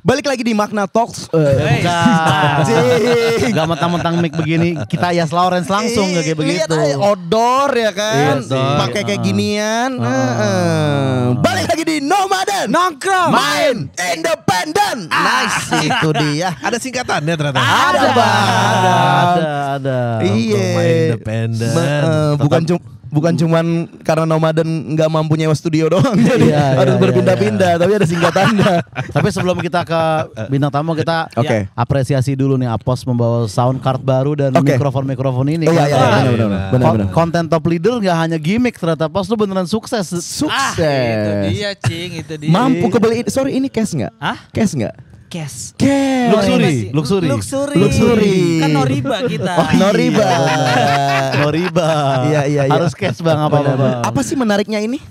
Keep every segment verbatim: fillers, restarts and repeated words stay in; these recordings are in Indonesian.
Balik lagi di Makna Talks. Hey. Anjing. Gak mentang-mentang mic begini kita Yas Lawrence langsung gak kayak begitu. Lihat aja, outdoor ya kan. Iya, Pakai kayak uh, ginian. uh, Uh, Balik lagi di Nomaden. Nongkrong. Main independen. Nice itu dia. Ada singkatannya ternyata. Ada, Bang. Ada, ada, ada. Iya. Main independen. Ba- eh, bukan cuma bukan cuman karena Nomaden nggak mampu nyewa studio doang, jadi Iya, harus iya, berpindah-pindah. Tapi ada singkatannya. Tapi sebelum kita ke bintang tamu kita Oke. apresiasi dulu nih Apos membawa sound card baru dan Oke. mikrofon-mikrofon ini. Iya, kan. iya, iya, Wah, benar, benar, kon- benar, benar. Konten top leader gak hanya gimmick ternyata Apos lu beneran sukses. Sukses. Ah, itu dia, Cing, itu dia. Mampu kebeli. Sorry, ini cash nggak? Hah? Cash nggak? Cash. Cash. Luxury, luxury. Luxury. Luxury. Kan no riba kita. Oh, no riba. No riba. Iya, iya, iya. Harus cash bang apa apa. Bang. Apa sih menariknya ini?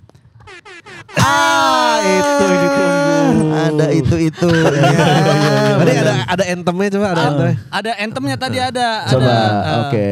Ah, itu yang ditunggu. Ada itu itu. Tadi ada ada anthemnya coba ada anthemnya. Ada anthemnya tadi ada. Coba, ada, uh, oke.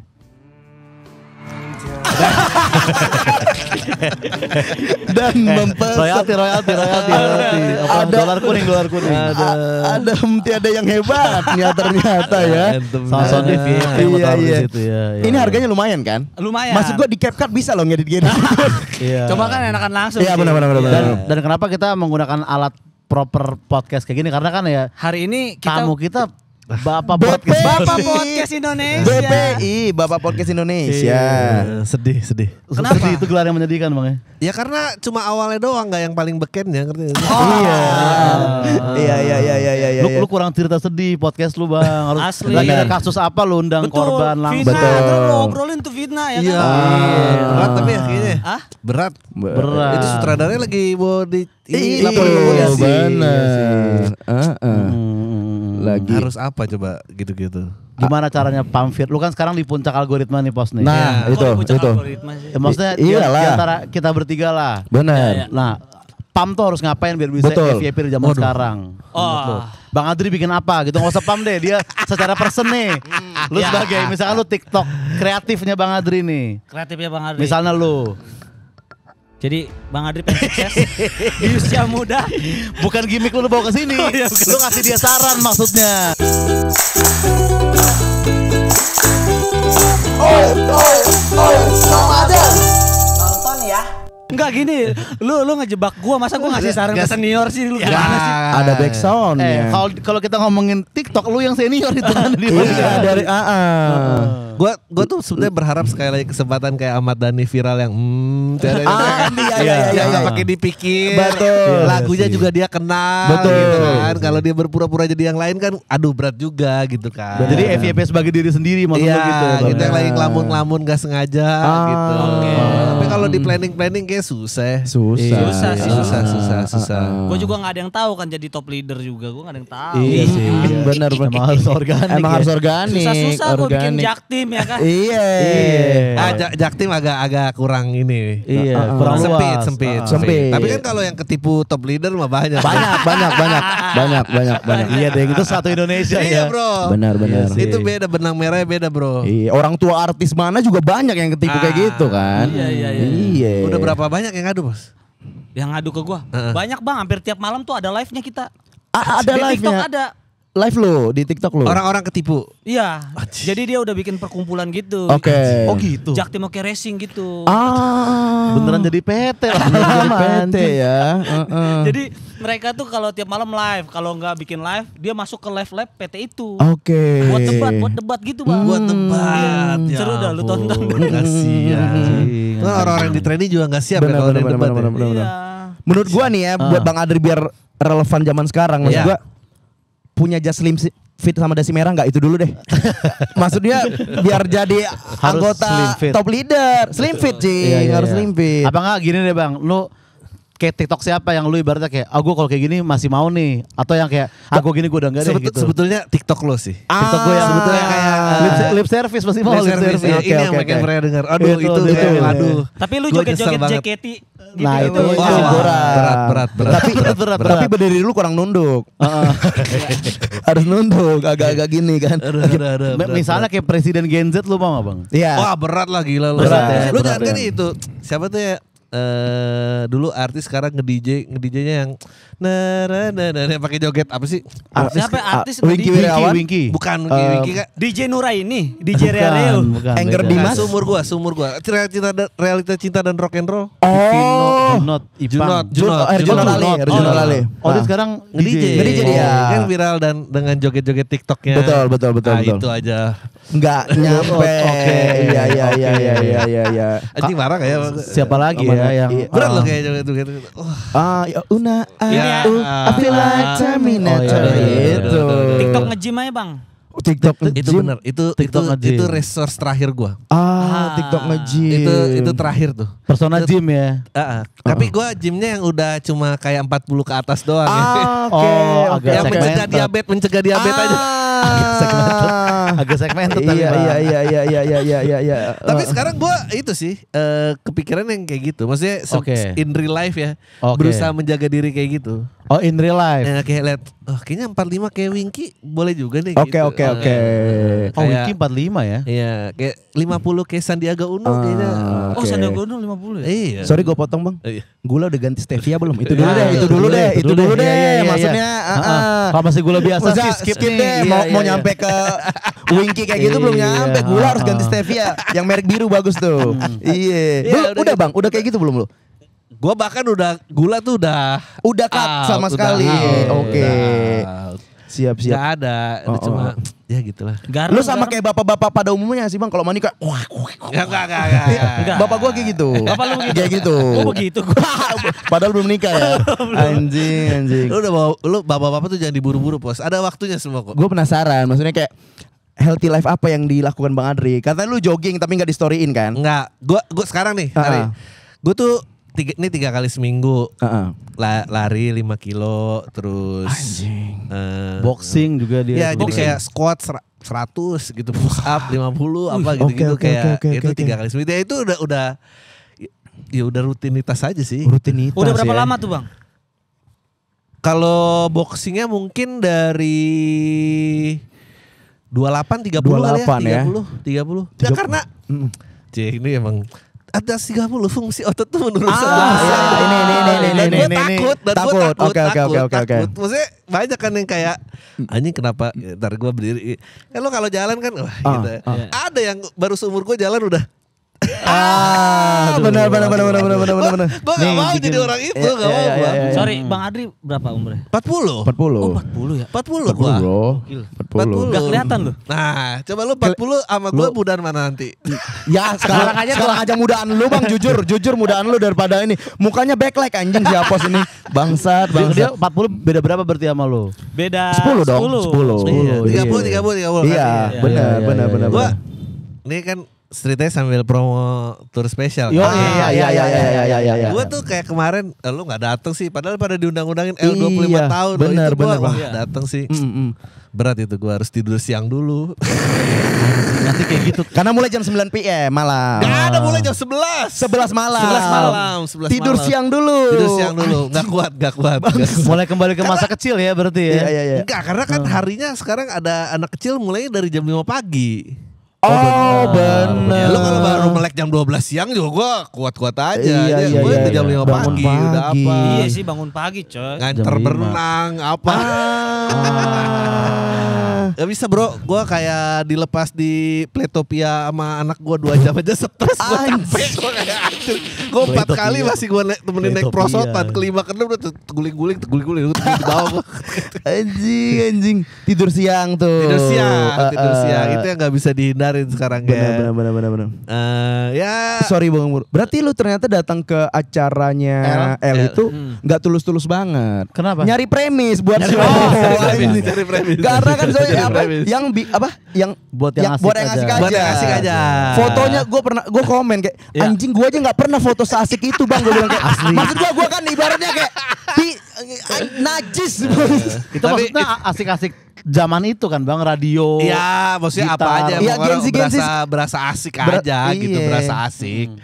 Dan mempesan Royalti, royalti, royalti, royalti. Apa? Ada- Dolar kuning, dolar kuning. ada ada mesti ada yang hebatnya ternyata ya. Sound di V I P yang Iya, taruh di iya. situ ya. iya. Ini harganya lumayan kan? Lumayan. Maksud gua di CapCut bisa loh ngedit gini. Iya. Coba kan enakan langsung. Iya, Cing. benar, benar, benar, Iya. Dan, dan kenapa kita menggunakan alat proper podcast kayak gini karena kan ya Hari ini kita tamu kita Bapak B P I. podcast. Bapak Podcast Indonesia. B P I, Bapak Podcast Indonesia. Iya, sedih sedih. Kenapa? Sedih, itu gelar yang menyedihkan bang ya. Ya karena cuma awalnya doang nggak yang paling beken ya ngerti nggak sih? Iya. Iya, iya, iya, iya, iya, Lu, iya. lu kurang cerita sedih podcast lu bang. Harus Asli. lagi ada Benar. kasus apa lu undang Betul. korban langsung. Fitnah, Betul. terus lo obrolin tuh fitnah ya Iya. kan. Berat tapi ya kayaknya. Hah? Berat. Berat. Itu sutradaranya lagi mau di ini Iya, lapor ke polisi. benar. Heeh. Hmm. Lagi. Harus apa coba gitu-gitu. Gimana caranya pamfir? Lu kan sekarang di puncak algoritma nih pos nih. Nah, Kok itu, dipuncak itu. algoritma sih? Ya, maksudnya I- iyalah. di, di antara kita bertiga lah. Benar. Nah, Pam tuh harus ngapain biar bisa Betul. F Y P di zaman sekarang? Oh. Menurut lu? Bang Adri bikin apa gitu? Nggak usah Pam deh, dia secara person nih. Lu Ya. sebagai misalkan lu TikTok kreatifnya Bang Adri nih. Kreatifnya Bang Adri. Misalnya lu. Jadi Bang Adri pengen sukses di usia muda. Bukan gimmick lu, lu bawa ke sini. Lu kasih dia saran maksudnya. Nonton ya. Enggak gini, lu lu ngejebak gua, masa gua ngasih saran ke senior sih lu gimana sih? Ada back sound Eh, kalau kalau kita ngomongin TikTok, lu yang senior itu kan di Iya, dari A A. Gua gua tuh sebenarnya berharap sekali lagi kesempatan kayak Ahmad Dhani viral yang hmm tiada Ah, iya, iya, iya, yang iya. nggak pakai dipikir. Betul. Lagunya juga dia kenal Betul. gitu kan. Kalau dia berpura-pura jadi yang lain kan aduh berat juga gitu kan. Jadi F Y P sebagai diri sendiri maksud Iya, lu gitu. ya, Bang? kita yang lagi ngelamun-ngelamun gak sengaja Ah, gitu. oke. Tapi kalau di planning-planning kayak susah. Susah. Susah sih, susah, susah, susah. Gua juga nggak ada yang tahu kan jadi top leader juga, gua nggak ada yang tahu. Iya sih. Benar, benar. Emang harus organik. Emang ya. harus organik. Susah-susah gua bikin organik. jaktim ya kan. Iya. Iya. Ah, Jak- Jaktim agak-agak kurang ini. Iya, Ah, ah, kurang sempit, luas. sempit, Ah. Sempit. Tapi kan kalau yang ketipu top leader mah banyak. Banyak, banyak, banyak, banyak, banyak, banyak. Iya deh, itu satu Indonesia Iya ya. bro. Benar, benar. Iya sih. Itu beda, benang merahnya beda bro. Iya, orang tua artis mana juga banyak yang ketipu kayak Ah, gitu kan. iya, iya, iya. Iya. Udah berapa banyak yang ngadu bos? Yang ngadu ke gua. Heeh. Banyak Bang, hampir tiap malam tuh ada live-nya kita. A- ada Di TikTok live-nya. ada. Live lo di TikTok lo. Orang-orang ketipu. Iya. Jadi dia udah bikin perkumpulan gitu. Oke. Oh gitu. Jaktim Oke Racing gitu. Ah. Beneran jadi P T lah. Jadi P T ya. Heeh. Jadi mereka tuh kalau tiap malam live, kalau nggak bikin live, dia masuk ke live-live P T itu. Oke. Buat debat, buat debat gitu Bang. Buat debat. Iya. Seru dah lu tonton. Kasihan. Kan orang-orang yang di training juga nggak siap ya Benar, kalau ada benar, yang debat. benar, ya. benar, benar. Iya. Menurut gua nih ya, buat Bang Adri biar relevan zaman sekarang, maksud Iya. gua punya jas slim si- fit sama dasi merah nggak itu dulu deh. Maksudnya biar jadi anggota slim fit. top leader, slim fit sih, Iya, iya, harus iya. slim fit. Apa enggak gini deh Bang, lu kayak TikTok siapa yang lu ibaratnya kayak ah gue kalau kayak gini masih mau nih, atau yang kayak ah gue gini gue udah enggak deh Sebetul- gitu. Sebetulnya TikTok lo sih. TikTok gue yang sebetulnya kayak lip, lip service pasti mau Lip lip service, service. ya. Oke, Ini yang oke, makin oke. pernah dengar. Aduh Itu, itu, itu. kayak, aduh. Tapi lu Gua joget-joget nyesel banget. J K T gitu. Nah, itu Wah, itu berat. berat, berat, berat. Tapi berat, berat, berat. tapi berdiri dulu kurang nunduk. Harus nunduk, agak-agak gini kan. Aduh, aduh, aduh, Mi- berat, Misalnya kayak presiden Gen Z lu mau gak Bang? Iya. Wah berat lah gila lu. Berat ya, Lu berat jangan kan ya. itu. Siapa tuh ya? eh dulu artis sekarang nge-D J nge-D J-nya yang nah nah nah nah yang pakai joget apa sih? Siapa artis ah, Wingky nge-D J? Wirawan? Winky. Bukan Wingky, Eh, Wingky kan? D J Nuraini, D J Realeo. bukan, Anger beda. Dimas? Sumur gua, sumur gua. Cerita cinta dan realita cinta dan rock and roll. Oh. Junot, Ipang. Junot, Junot, eh, Junot Ali, Junot. Junot Ali. Oh, dia Ah. sekarang Nge-D J. Nge-D J dia. Kan viral dan dengan joget-joget TikToknya. Betul, betul, betul, Nah, betul. itu aja. Enggak nyampe. Oke. Iya iya iya iya iya iya iya. Anjing marah kayak Siapa lagi ya yang Iya. berat Ah. loh kayak joget-joget. Wah. Ah, ya una Ini ya. ah, uh, I feel like Terminator Oh, iya, iya, iya, itu. TikTok nge-gym aja bang. TikTok Itu nge-gym. bener, itu TikTok itu nge-gym. itu resource terakhir gua. Ah, TikTok nge-gym. Itu itu terakhir tuh. persona gym ya. Ah, ah. Tapi gua gymnya yang udah cuma kayak empat puluh ke atas doang ya. Ah, oke. Oh, oke, agak yang oke. mencegah segmented. diabetes, mencegah diabetes aja. Ah. Agak segmented tapi, Iya Bang. iya iya iya iya iya iya iya iya. Tapi sekarang gua itu sih eh, kepikiran yang kayak gitu. Maksudnya se- Oke. in real life ya. Oke. Berusaha menjaga diri kayak gitu. Oh, in real life. Ya kayak lihat, oh kayaknya empat puluh lima kayak Winky boleh juga nih Oke, gitu. oke, oke. Eh, Oh, kayak- Winky empat puluh lima ya. Iya, kayak lima puluh kayak Sandiaga Uno Ah. kayaknya. Oh Oke. Sandiaga Uno lima puluh ya? Iya. Sorry gue potong bang. Iya. Gula udah ganti stevia belum? Itu dulu Ah, deh, itu dulu deh, itu dulu deh. Iya, iya, iya, Maksudnya, iya. ah, Ah, ah. kalau masih gula biasa Maksudnya sih skip, nih. deh. Iya, Mau iya, mau iya. nyampe ke Winky kayak gitu belum Iya, nyampe. Gula harus ah, ganti ah. stevia. Yang merek biru bagus tuh. Iya. Iya, Lu- udah Udah gitu. bang, udah kayak gitu belum lu? Gua bahkan udah gula tuh udah Udah cut out, sama udah sekali. out, Oke. udah out. Siap Nggak siap. ada, itu Oh, cuma oh. ya gitulah. Garam, Lu sama garam. kayak bapak-bapak pada umumnya sih bang. Kalau mandi kayak Enggak, enggak, enggak, enggak. Enggak. bapak gua kayak gitu. Bapak lu begitu? Kayak gitu. Oh begitu. Padahal belum nikah ya. Anjing anjing. Lu udah bawa, lu bapak-bapak tuh jangan diburu-buru, Pos. Ada waktunya semua kok. Gue penasaran, maksudnya kayak healthy life apa yang dilakukan Bang Adri? Katanya lu jogging tapi nggak di storyin kan? Enggak, gua gua sekarang nih, Ah. hari. Gua tuh tiga, ini tiga kali seminggu Heeh. La- lari lima kilo terus Anjing. eh, Boxing juga dia. Ya, jadi Boxing. kayak squat sera- seratus gitu, push up lima puluh apa gitu-gitu oke, oke, kayak oke, oke, itu oke. tiga kali seminggu. Ya, itu udah udah ya udah rutinitas aja sih. Rutinitas Udah berapa ya. lama tuh bang? Kalau boxingnya mungkin dari dua puluh delapan tiga puluh kali ya, dua puluh delapan ya. tiga puluh tiga puluh. Ya Tiga- karena Mm. Cie, ini emang ada tiga puluh fungsi otot tuh menurut Ah, saya. iya, iya, ini, ini, ini, Dan ini, gue ini, ini. takut, dan gue Takut. takut, Oke, oke, takut, oke, oke, oke. takut. Maksudnya banyak kan yang kayak anjing kenapa ntar gue berdiri. Kan lo kalau jalan kan wah Ah, gitu. ya. ah. Ada yang baru seumur gue jalan udah. Ah, benar benar benar benar benar benar benar. Gue gak Nih, mau bikin- jadi orang itu, Iya, gak iya, mau iya, gue. iya, iya. Sorry Bang Adri berapa umurnya? empat puluh. empat puluh. Oh empat puluh ya? empat puluh empat puluh gue. bro. Gokil. empat puluh. Gak kelihatan lu. Nah, coba lu empat puluh sama gue Lu- budan mana nanti? Ya sekarang aja sekarang aja mudaan lu bang, jujur jujur mudaan lu daripada ini. Mukanya backlight anjing si Apos ini. Bangsat, Dia, dia bangsat. empat puluh beda berapa berarti sama lu? Beda sepuluh dong, sepuluh. Iya, Iya. tiga puluh, tiga puluh, tiga puluh. Iya, Iya, benar iya, benar iya, benar. iya. Gue, benar. ini kan ceritanya sambil promo tour spesial. Yo, kan? iya, iya, iya, iya, iya, iya, iya. Gue tuh kayak kemarin eh, lu gak dateng sih, padahal pada diundang-undangin L dua puluh lima Iya, tahun. bener, Loh, itu gua, bener, wah, Bang. dateng sih. Mm, mm. Berat itu gue harus tidur siang dulu. Nanti kayak gitu. Karena mulai jam sembilan P M malam. Gak ada mulai jam sebelas. sebelas malam. sebelas malam, sebelas Tidur malam. siang dulu. Tidur siang dulu, gak kuat, gak kuat. Gak kuat. Mulai kembali ke masa kecil ya berarti ya. Iya iya iya. Enggak, karena kan harinya sekarang ada anak kecil mulai dari jam lima pagi. Oh, bener. benar. Ya lu kalau baru melek jam dua belas siang juga gua kuat-kuat aja. Iya, Ya, iya, gua iya, udah jam iya. lima Bangun pagi, udah pagi. apa. Iya sih bangun pagi coy. Nganter Jam lima. berenang apa. Ah. Gak bisa bro, gue kayak dilepas di Pletopia sama anak gue dua jam aja stres, gue capek, gue kayak aduh. Gue empat Pletopia. kali masih gue temenin naik Pletopia. prosotan, kelima keenam udah guling-guling, guling-guling, udah di bawah gue. Anjing anjing. Tidur siang tuh. Tidur siang, Eh, tidur eh. siang, itu yang gak bisa dihindarin sekarang Benar ya. benar benar benar benar. Eh, ya Sorry Bang Mur. Berarti lu ternyata datang ke acaranya L, L. itu Hmm. nggak tulus-tulus banget. Kenapa? Nyari premis buat Nyari si- premis, Oh, nyari premis, anjing. nyari premis. Karena kan soalnya Nyari apa? premis. Yang bi, apa? Yang Buat yang asik buat yang aja. asik aja. Buat yang asik aja. Fotonya gue pernah gue komen kayak Ya. anjing gue aja nggak pernah foto seasik itu bang. Gue bilang kayak Asli. maksud gue gue kan ibaratnya kayak di najis. Itu Tapi maksudnya asik-asik zaman itu kan Bang, radio. Iya, maksudnya apa gitar. aja Iya, emang orang Gen Z, Gen Z. berasa berasa asik Ber- aja gitu, iya. berasa asik.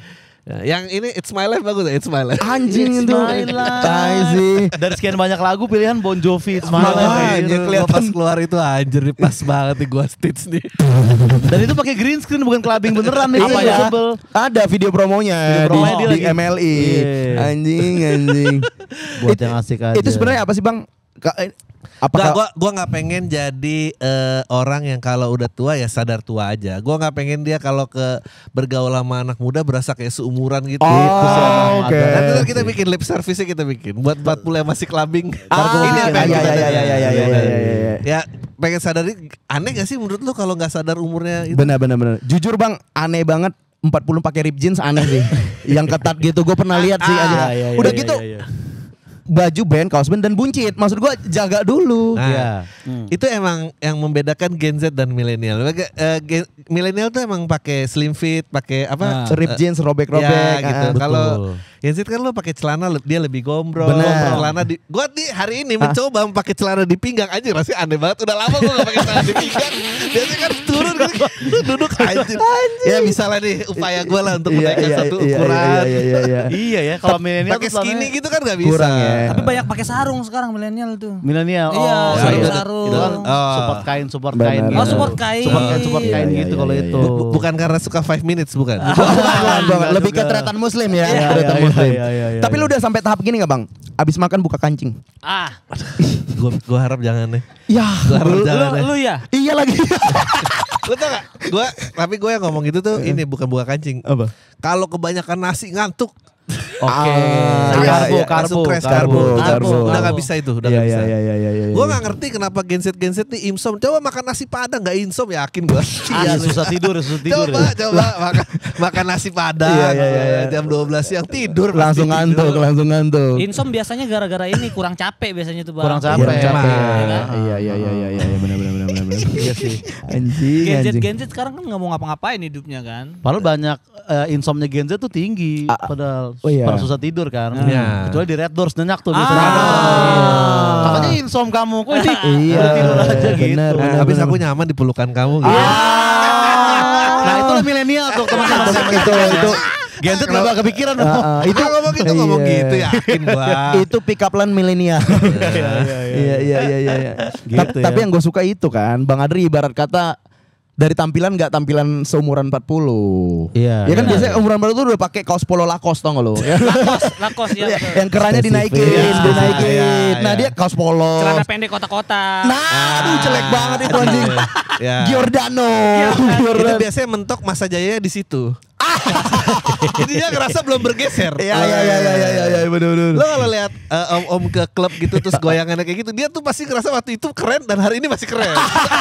Ya, yang ini It's My Life bagus, It's My Life. Anjing itu. Tai sih. Dari sekian banyak lagu pilihan Bon Jovi, It's My Makanya Life. gua kelihatan. pas keluar itu anjir nih pas banget nih gua stitch nih. Dan itu pakai green screen bukan clubbing beneran nih. Apa ya? Sebel. Ada video promonya Video di, promonya dia di lagi. M L I. Iya. Anjing, anjing. Buat Itu- yang asik aja. Itu sebenarnya apa sih Bang? Ka- eh, Nggak, Apakah gua gua nggak pengen jadi eh, orang yang kalau udah tua ya sadar tua aja. Gua nggak pengen dia kalau ke bergaul sama anak muda berasa kayak seumuran gitu. Oh, Itu sih emang oke. ada. Nanti ntar kita bikin lip service kita bikin buat empat puluh yang masih clubbing. Ah, Ini apa iya, yang iya, kita- iya, iya, iya, iya, iya, iya. Ya pengen sadar aneh gak sih menurut lu kalau nggak sadar umurnya itu? benar benar benar. Jujur Bang, aneh banget empat puluh pakai rib jeans aneh sih. Yang ketat gitu gue pernah lihat sih Ah, aja. iya, iya, Udah iya, gitu iya, iya. baju band, kaos band dan buncit. Maksud gue jaga dulu. Nah, Iya. itu emang yang membedakan Gen Z dan milenial. Pakai, eh, gen- milenial tuh emang pakai slim fit, pakai apa? Nah. Rib jeans robek-robek. Ya, gitu. ah. Kalau betul. Gen Z kan lo pakai celana le- dia lebih gombrong. Bener. Celana di gua di hari ini mencoba pakai celana di pinggang anjir rasanya aneh banget. Udah lama gua gak pakai celana di pinggang. Biasanya kan turun gitu, duduk anjir. Ya misalnya nih upaya gua lah untuk Iya, menaikkan iya, satu iya, ukuran. iya, iya, iya, iya. Iya ya, kalau milenial Pakai tuh sebenarnya- skinny gitu kan gak bisa. Kurang ya. Tapi banyak pakai sarung sekarang milenial tuh. Milenial. Iya, oh, sarung-sarung. Itu kan Oh. support kain, support Benar. kain. Oh, gitu. support kain. Support kain, support kain Iya, gitu iya, kalau iya, itu. Bu- bukan karena suka five minutes bukan. Bukan, bukan. Enggak Lebih ke juga. tretan muslim ya, Iya, tretan iya, muslim. iya, iya, iya, Tapi iya. lu udah sampai tahap gini gak Bang? Abis makan buka kancing. Ah, Gua gua harap jangan deh. Ya, Gua harap lu, jangan deh. lu ya? iya lagi. Lu tau gak? Gua, tapi gue yang ngomong gitu tuh ini bukan buka kancing. Apa? Kalau kebanyakan nasi ngantuk. Oke. Ah, Karbo, iya, iya. karbo, Langsung crash, karbo, karbo, karbo. Udah gak bisa itu, udah Iya, gak iya, bisa. iya, iya, iya, iya. Gue gak ngerti kenapa Gen Z Gen Z nih imsom. Coba makan nasi padang gak imsom, yakin gue. Iya, susah tidur, susah tidur. Coba, ya. coba makan, makan nasi padang. Iya, iya, iya, iya. Jam dua belas siang tidur. Langsung pasti ngantuk, tidur. langsung ngantuk. Insom biasanya gara-gara ini kurang capek biasanya tuh Bang. Kurang capek. Kurang capek. Iya kan? Iya, iya, iya, iya, iya, benar, benar, benar, benar, benar. Iya sih. Anjing, Gen Z anjing. Gen Z sekarang kan nggak mau ngapa-ngapain hidupnya kan. Padahal banyak eh, insomnia Gen Z tuh tinggi. Ah, Padahal oh iya. pada susah tidur kan. Iya. Kecuali di Red Doors nyenyak tuh. Ah. biasanya. Ah. Katanya insom kamu. Kok ini Iya, udah tidur aja gitu. benar, Nah, benar, habis benar. aku nyaman di pelukan kamu. Gitu. Nah itu milenial tuh teman-teman. itu itu Gen Z nggak bakal kepikiran Ah, tuh. ah, Itu ngomong gitu, ngomong Iya. gitu yakin gua. itu pick up line milenial. Iya iya iya iya iya. Gitu Ta- ya. Tapi yang gue suka itu kan, Bang Adri ibarat kata dari tampilan nggak tampilan seumuran empat puluh. Iya, Ya kan iya. biasanya umuran empat puluh tuh udah pakai kaos polo Lacoste tau gak lo? Lakos, lakos ya. betul. yang kerannya dinaikin, Iya, dinaikin. iya, Nah iya. dia kaos polo. Celana pendek kotak-kotak. Nah, aduh jelek banget itu anjing. Ya. Giordano. Itu Giordano. biasanya mentok masa jaya di situ. Jadi dia ngerasa belum bergeser. Iya iya iya iya iya iya benar benar. Lo kalau lihat eh, om-om ke klub gitu terus goyangannya kayak gitu, dia tuh pasti ngerasa waktu itu keren dan hari ini masih keren.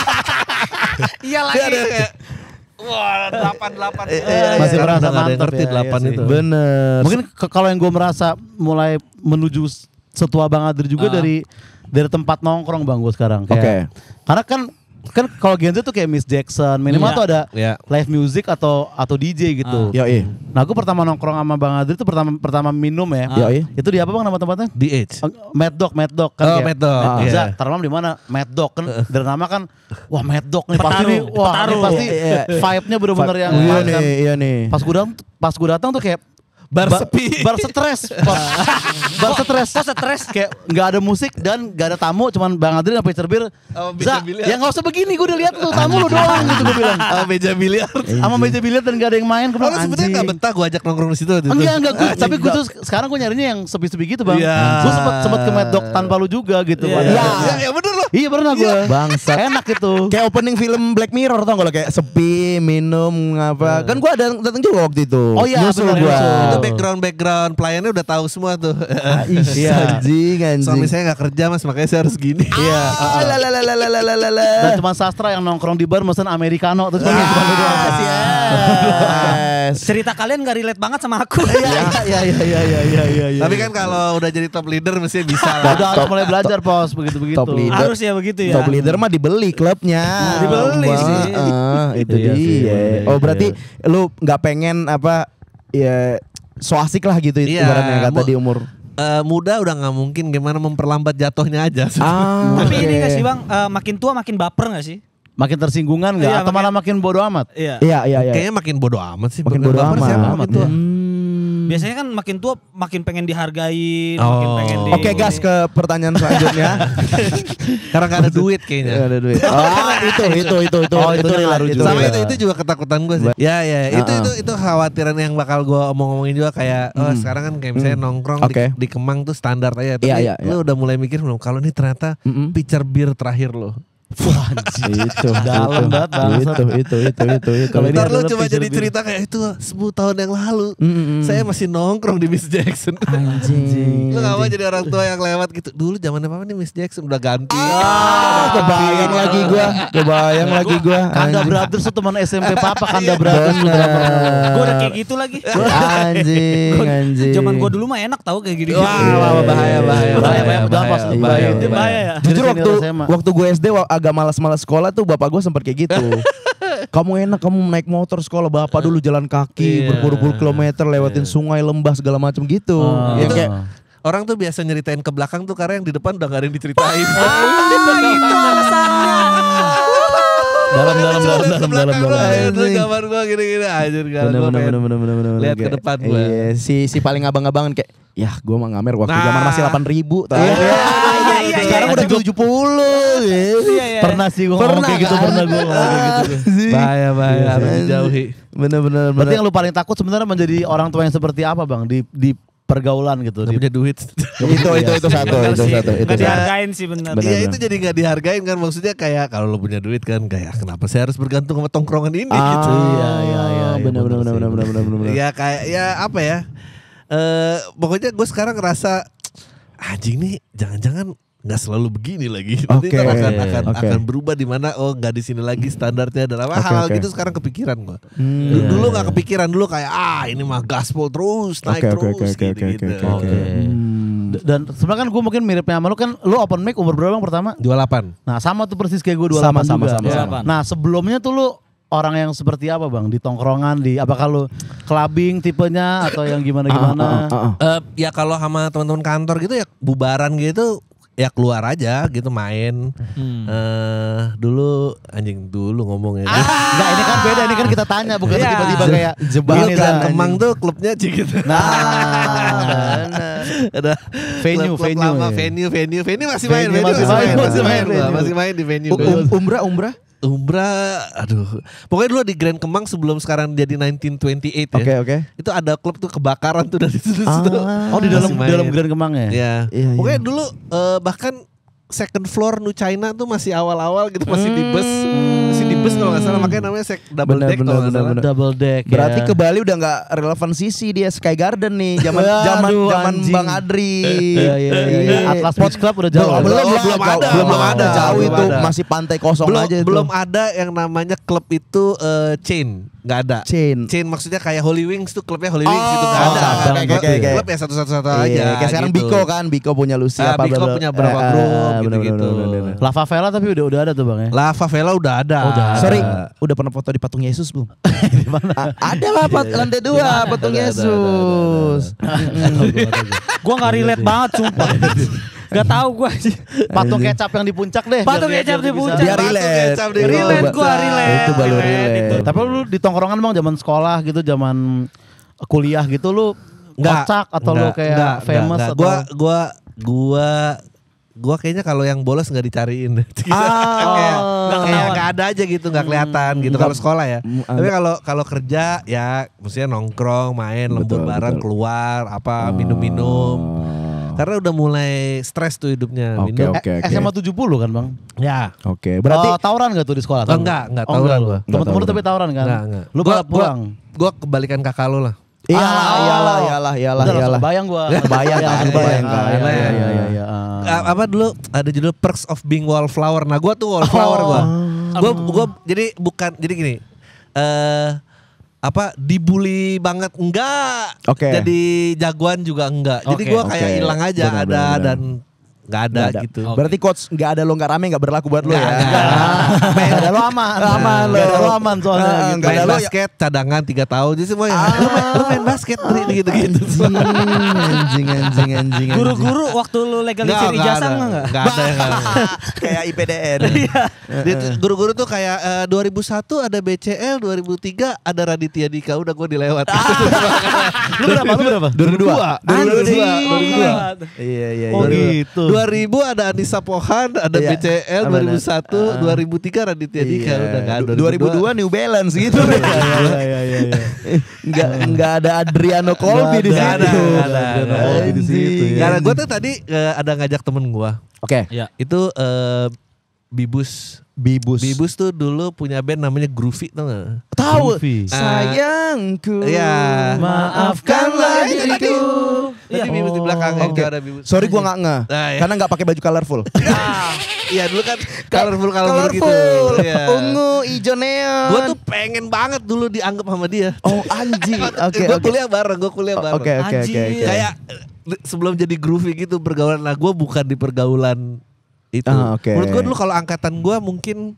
Iya Dia ada kayak wah delapan delapan. Masih merasa nggak ada yang mantap ngerti ya, delapan iya sih. itu. Bener. Mungkin ke- kalau yang gue merasa mulai menuju s- setua Bang Adri juga Ah. dari dari tempat nongkrong Bang gue sekarang. Kayak, Oke. Karena kan kan kalau Gen Z tuh kayak Miss Jackson minimal Iya. tuh ada Iya. live music atau atau D J gitu. Yo iya. Nah gue pertama nongkrong sama Bang Adri tuh pertama pertama minum ya. Yo iya. Itu di apa Bang nama tempatnya? D H. Eh, Mad Dog, Mad Dog kan Oh, kayak, Mad Dog, Mad iya. Za, taruh malam di mana? Mad Dog kan dari nama kan wah Mad Dog nih pasti Petaruh, nih wah ini petaruh. pasti Iya. vibe-nya bener-bener yang Iya pas nih, kan. iya nih. Pas gue datang pas gue datang tuh kayak Bar ba- sepi. bar stres, bar, bar stres, Kok stres? kayak nggak ada musik dan nggak ada tamu, cuman Bang Adri sampai cerbir. Oh, meja Za, biliar. ya nggak usah begini, gue udah lihat tuh tamu lu doang gitu gue bilang. Ah, meja biliar. Sama meja biliar dan gak ada yang main, gue Oh, bilang lu sebenarnya anjing. nggak betah gue ajak nongkrong di situ waktu itu. Enggak, enggak, gue, Anjing, tapi gue enggak. tuh sekarang gue nyarinya yang sepi-sepi gitu Bang. Iya. Gue sempet sempet ke Mad Dog tanpa lu juga gitu. Iya. padahal. Iya. Ya, ya bener loh. Iya pernah gue. Bangsat. Enak itu. Kayak opening film Black Mirror tau gak lo kayak sepi, minum, ngapa. Kan gua ada datang juga waktu itu. Oh iya, Nyusul benar, gua. nyusul. Itu background background pelayannya udah tahu semua tuh. Iya. Anjing, anjing. Suami saya nggak kerja mas, makanya saya harus gini. Iya. Ah, la, la, la, la, la, la, la, la, la. Dan cuma sastra yang nongkrong di bar mesen americano terus cuma cuma lu doang. Yes. Cerita kalian gak relate banget sama aku. Iya iya iya iya iya iya iya. iya. Tapi kan kalau udah jadi top leader mesti bisa lah. udah harus mulai belajar pos begitu-begitu. Top leader. Harus ya begitu ya. Top leader mah dibeli klubnya. Dibeli Wah, sih. ah, itu Iya sih, dia. bener, Oh iya. berarti lu nggak pengen apa ya so asik lah gitu Iya, ibaratnya kata mu- di umur. Eh, muda udah nggak mungkin gimana memperlambat jatuhnya aja. Ah, Tapi ini oke. gak sih Bang, eh, makin tua makin baper gak sih? Makin tersinggungan nggak? Iya, Atau makin- malah makin bodoh amat? Iya. Iya iya iya. Kayaknya makin bodo amat sih. Makin Bener, bodo baper amat. siapa makin tua? Hmm. Biasanya kan makin tua makin pengen dihargain, Oh. makin pengen di Oke gas ke pertanyaan selanjutnya. Karena gak ada duit kayaknya. Gak ada duit. Oh itu itu itu itu Oh, itu ngaruh juga. Sama itu itu juga ketakutan gue sih. Ya ya, itu Uh-uh. itu itu khawatiran yang bakal gue omong-omongin juga kayak oh sekarang kan kayak misalnya nongkrong di, Oke. di Kemang tuh standar aja. Tapi Iya, iya, lu udah mulai mikir belum kalau ini ternyata Mm-mm. pitcher bir terakhir lo. itu Dalam banget, bangsat. itu itu itu itu itu Kalau ini Ntar lu adalah coba pitcher jadi bir. cerita kayak itu sepuluh tahun yang lalu. Mm-mm. Saya masih nongkrong di Miss Jackson. anjing. Lu gak mau jadi orang tua yang lewat gitu. Dulu zaman apa nih Miss Jackson udah ganti. Ah, kebayang lagi gua, kebayang lagi gua. Kanda Anjing. Brothers tuh teman S M P papa Kanda Brothers. Bener. Gue udah kayak gitu lagi. Anjing, anjing. Zaman gue dulu mah enak tahu kayak gini. Wah, wah, bahaya, bahaya, Bahaya, bahaya, bahaya, pas bahaya, bahaya. Itu bahaya ya. Jujur Dari waktu senior S M A. waktu gue S D wa- agak malas-malas sekolah tuh bapak gue sempat kayak gitu. Kamu enak kamu naik motor sekolah, bapak dulu jalan kaki Iya. berpuluh-puluh kilometer lewatin sungai, lembah segala macam gitu. Oh. Ya Itu kayak orang tuh biasa nyeritain ke belakang tuh karena yang di depan udah gak ada yang diceritain. Dalam dalam Cuma dalam lihat ke dalam dalam belakang dalam. doang, Anjing. Lu gambar gua gini-gini anjir gak bener bener bener bener bener bener lihat ke kayak- depan gua. Iya, si si paling abang-abangan kayak ya gue mah ngamer waktu Nah. zaman masih delapan ribu tahu. iya, iya, Sekarang iya. udah tujuh puluh. Iya, iya. Pernah sih gue ngomong Pernah kayak gitu, kan? pernah gue ngomong kayak gitu. Sih. Bahaya bahaya Iya, harus iya. dijauhi. Bener bener Berarti bener. yang lu paling takut sebenarnya menjadi orang tua yang seperti apa bang di di pergaulan gitu. Gak Di, punya duit. itu itu itu satu Bener itu sih. satu itu Nggak satu. dihargain sih bener. Bener. Iya itu jadi gak dihargain kan maksudnya kayak kalau lu punya duit kan kayak kenapa saya harus bergantung sama tongkrongan ini Ah, gitu. Iya, iya, iya, iya, bener bener bener bener sih, bener bener bener bener. Ya kayak ya apa ya? Eh pokoknya gue sekarang ngerasa anjing nih jangan-jangan nggak selalu begini lagi. Nanti Oke, ntar akan akan oke. akan berubah di mana oh nggak di sini lagi standarnya dan apa Oke, hal oke. gitu sekarang kepikiran gue. Hmm. Dulu- Iya, dulu iya. nggak kepikiran dulu kayak ah ini mah gaspol terus naik Oke, oke, terus oke, oke, gitu-gitu. oke, oke, Oke. Hmm. D- Dan sebenarnya kan gue mungkin miripnya sama lu kan, lu open mic umur berapa bang pertama? dua puluh delapan. Nah sama tuh persis kayak gue dua puluh Sama, delapan sama, juga. sama, Ya. sama. Nah sebelumnya tuh lu orang yang seperti apa bang? Di tongkrongan, di apakah lu clubbing tipenya atau yang gimana-gimana? Ah, ah, ah, ah. Eh, ya kalau sama teman-teman kantor gitu ya bubaran gitu ya keluar aja gitu main. Hmm. Eh dulu anjing dulu ngomongnya. Enggak ini kan beda, ini kan kita tanya bukan Iya. tiba-tiba kayak Jebak Dulu gini, kan Bang. Kemang tuh klubnya Cik gitu. Nah, bener. Ada Venue, klub-klub venue, lama, ya. venue, venue, venue masih main, Venue venue masih masih main, main, masih masih main, main, gua, venue. masih main di venue. U- um- umrah umrah. Umrah, aduh. Pokoknya dulu di Grand Kemang sebelum sekarang jadi sembilan belas dua puluh delapan Oke ya. oke. Itu ada klub tuh kebakaran tuh dari situ. Ah. Oh di dalam Masih di main. dalam Grand Kemang ya? Ya. Iya, Pokoknya iya. dulu eh, bahkan second floor Nu China tuh masih awal-awal gitu masih di bus, masih di bus kalau nggak salah makanya namanya sek double Bener, deck bener, kalau nggak bener, salah. bener. Double deck. Berarti ya. ke Bali udah nggak relevan sisi dia Sky Garden nih zaman Waduh, zaman zaman anjing. Bang Adri. Iya, iya, iya, iya. Atlas Beach Club udah jauh. Belum, belum, Belum, belum, belum jauh, ada, belum belum ada, ada, jauh belum itu ada. masih pantai kosong belum aja itu. belum ada yang namanya klub itu eh, chain, nggak ada. Chain. Chain maksudnya kayak Holy Wings tuh klubnya Holy Wings Oh, itu nggak ada. cabang Kan? gitu Klub- ya. Klub ya satu-satu Iya, aja. kayak sekarang gitu. Biko kan, Biko punya Lucy Ah, apa Biko bla- bla- punya berapa Ah, grup bener, gitu-gitu. bener, bener, bener. La Favela tapi udah udah ada tuh bang ya? La Favela udah ada. Oh, udah ada. Sorry, udah pernah foto di patung Yesus belum? A- ada lah pat- lantai dua patung Ada, ada, Yesus. Gua nggak relate banget sumpah. Gak tahu gua sih. Patung kecap yang di puncak deh. Patung biar- kecap biar di bisa- puncak. Biar Patung relate. kecap di Relate puncak. gua relate. Itu baru relate, relate. itu. Tapi lu di tongkrongan bang zaman sekolah gitu, zaman kuliah gitu lu kocak atau lu kayak famous enggak. atau Gua gua gua gua kayaknya kalau yang bolos nggak dicariin. Gitu. Ah, kayak nggak kayak ketahuan. nggak ada aja gitu, nggak kelihatan gitu kalau sekolah ya. Mm, Tapi kalau kalau kerja ya maksudnya nongkrong, main, lembur Betul, bareng, betul. keluar, apa minum-minum. Karena udah mulai stres tuh hidupnya, Oke, minum. oke. Eh, S M A tujuh puluh kan bang? Ya. Oke, berarti Oh, tawuran gak tuh di sekolah? Oh, enggak, enggak, Oh, tawuran lu. gua. Temen-temen lu Enggak tapi tawuran kan? Enggak, enggak. Lu Gua- balap pulang. Gua kebalikan kakak lo lah. iyalah, Ah. iyalah, iyalah, iyalah, Udah langsung iyalah. bayang gua. Bayang kan, bayang kan. Ah, Iya, iya, Bayang. iya, iya, iya. Ah. A- apa dulu ada judul Perks of Being Wallflower. Nah, gua tuh wallflower gua. Gua gua jadi bukan jadi gini. Eh apa dibully banget enggak. Oke. Jadi jagoan juga enggak. Jadi Oke, gua kayak oke. hilang aja Benar, ada benar, benar. dan nggak ada Nggak ada. gitu. Berarti coach nggak ada lo nggak rame nggak berlaku buat lo Nggak ya. ada. Nggak ada lo aman. Aman lo. Nggak ada lo aman soalnya. Ah, gitu. nggak Main ada lo ya. basket cadangan tiga tahun jadi semua ya. Lu main, lu main basket Tri, gitu-gitu. Hmm, anjing anjing anjing. anjing. Guru-guru waktu lu legalisir ijazah enggak? Enggak ada yang nggak ada. Kayak I P D N. Dia tuh- Guru-guru tuh kayak eh, dua ribu satu ada B C L, dua ribu tiga ada Raditya Dika, udah gue dilewat. Lu berapa? Lu berapa? dua ribu dua. dua ribu dua. Anjing. Iya iya Oh iya. gitu. dua ribu ada Anissa Pohan, ada Iya. B C L, Ah, dua ribu benar. satu, Ah. dua ribu tiga Raditya Dika, udah kan. dua ribu dua New Balance gitu. Iya iya iya. Enggak enggak ada Adriano Colby di Nggak situ. ada, nggak ada, nggak ada. Di situ. ya. Karena gue tuh tadi eh, ada ngajak temen gue, Oke. Ya. itu eh, Bibus. Bibus. Bibus tuh dulu punya band namanya Groovy, tau gak? Tahu. Groovy. Sayangku. Iya. Maafkanlah diriku. Tadi Iya. Bibus di belakang Oh, yang oke. ada Bibus. Sorry gua nggak ngeh. Nah, iya. Karena nggak pakai baju colorful. Iya dulu kan colorful colorful gitu. Colorful. Iya. Ungu, hijau neon. Gue tuh pengen banget dulu dianggap sama dia. Oh anjing. Oke gue oke. kuliah bareng, gue kuliah bareng. Oke oke oke Anjing. oke. Kayak eh, sebelum jadi groovy gitu pergaulan. Nah gue bukan di pergaulan itu. Ah, oke. Menurut gue dulu kalau angkatan gue mungkin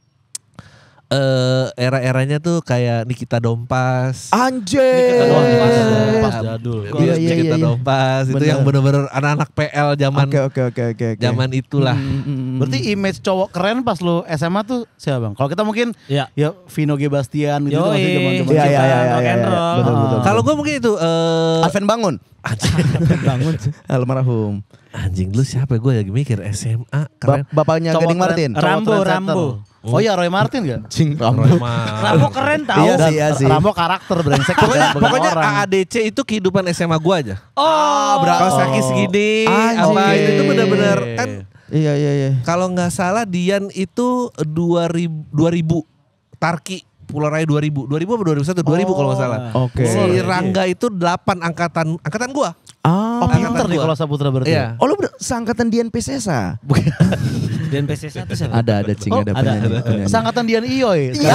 eh era-eranya tuh kayak Nikita Dompas. Anjing. Dompas, Dompas Iya. jadul. Iya, iya, Nikita iya, iya. Dompas itu Bener. yang bener-bener anak-anak P L zaman Oke oke oke oke. oke. zaman itulah. Hmm, hmm, hmm. Berarti image cowok keren pas lu S M A tuh siapa bang? Kalau kita mungkin Iya. ya Vino G. Bastian gitu Yoi. masih zaman-zaman. Iya iya iya Rock iya. and iya. roll. Betul Ah. betul. Kalau gue mungkin itu eh Alven Bangun. Bangun. Almarhum. anjing lu siapa? Gue lagi mikir S M A keren. Bap- bapaknya Cowok Gading keren- Martin. cowok Rambo, trendsetter. Rambo. Oh iya Roy Martin gak? Cing Roy Mar- Rambo keren tau. Iya Dan sih, iya sih. Rambo karakter brengsek. Pokoknya, bukan- bukan pokoknya orang. A A D C itu kehidupan S M A gue aja. Oh, berapa? Kaos kaki segini, Anjing. apa Oke. itu tuh bener-bener kan. Iya iya iya. Kalau nggak salah Dian itu dua ribu, dua ribu Tarki Pulau Raya dua ribu, dua ribu apa dua ribu satu, dua ribu kalau nggak salah. Oke. Si Oh, iya. Rangga itu delapan angkatan angkatan gua. Ah. Oh pinter Angkatan nih gua. kalau Saputra berarti. Iya. Oh lu ber- seangkatan Dian Piscesa? Dan P S satu siapa? Ada ada cing Oh, ada ada, penyanyi. ada. penyanyi. Sangkatan Dian Iyoy. Iya.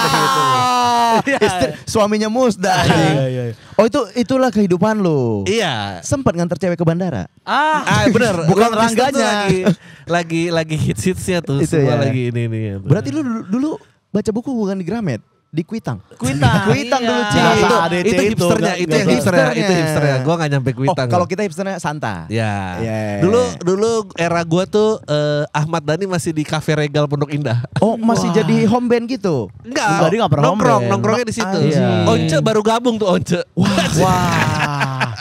Istri- Suaminya Musda. anjing. Iya, iya, iya. Oh itu itulah kehidupan lu. Iya. Sempat nganter cewek ke bandara. Ah, Ah bener. Bukan Long distance tuh Rangganya. lagi lagi lagi hits hitsnya tuh. Itu semua ya. lagi ini ini. Berarti lu dulu, dulu baca buku bukan di Gramet, di Kuitang. Kuitang. Kuitang iya. dulu, Cing. Nah, Itu- itu, A D C itu itu, hipsternya, nggak- itu nggak yang usah. hipsternya, itu Hipsternya. hipsternya. Gua nggak nyampe Oh Kuitang. kalau kita hipsternya Santa. Ya. Iya. Dulu dulu era gua tuh eh, Ahmad Dhani masih di Cafe Regal Pondok Indah. Oh masih jadi home band gitu. Enggak. Enggak, dia nggak pernah nongkrong, home band. nongkrongnya di situ. Anjing. Once baru gabung tuh Once. Wah.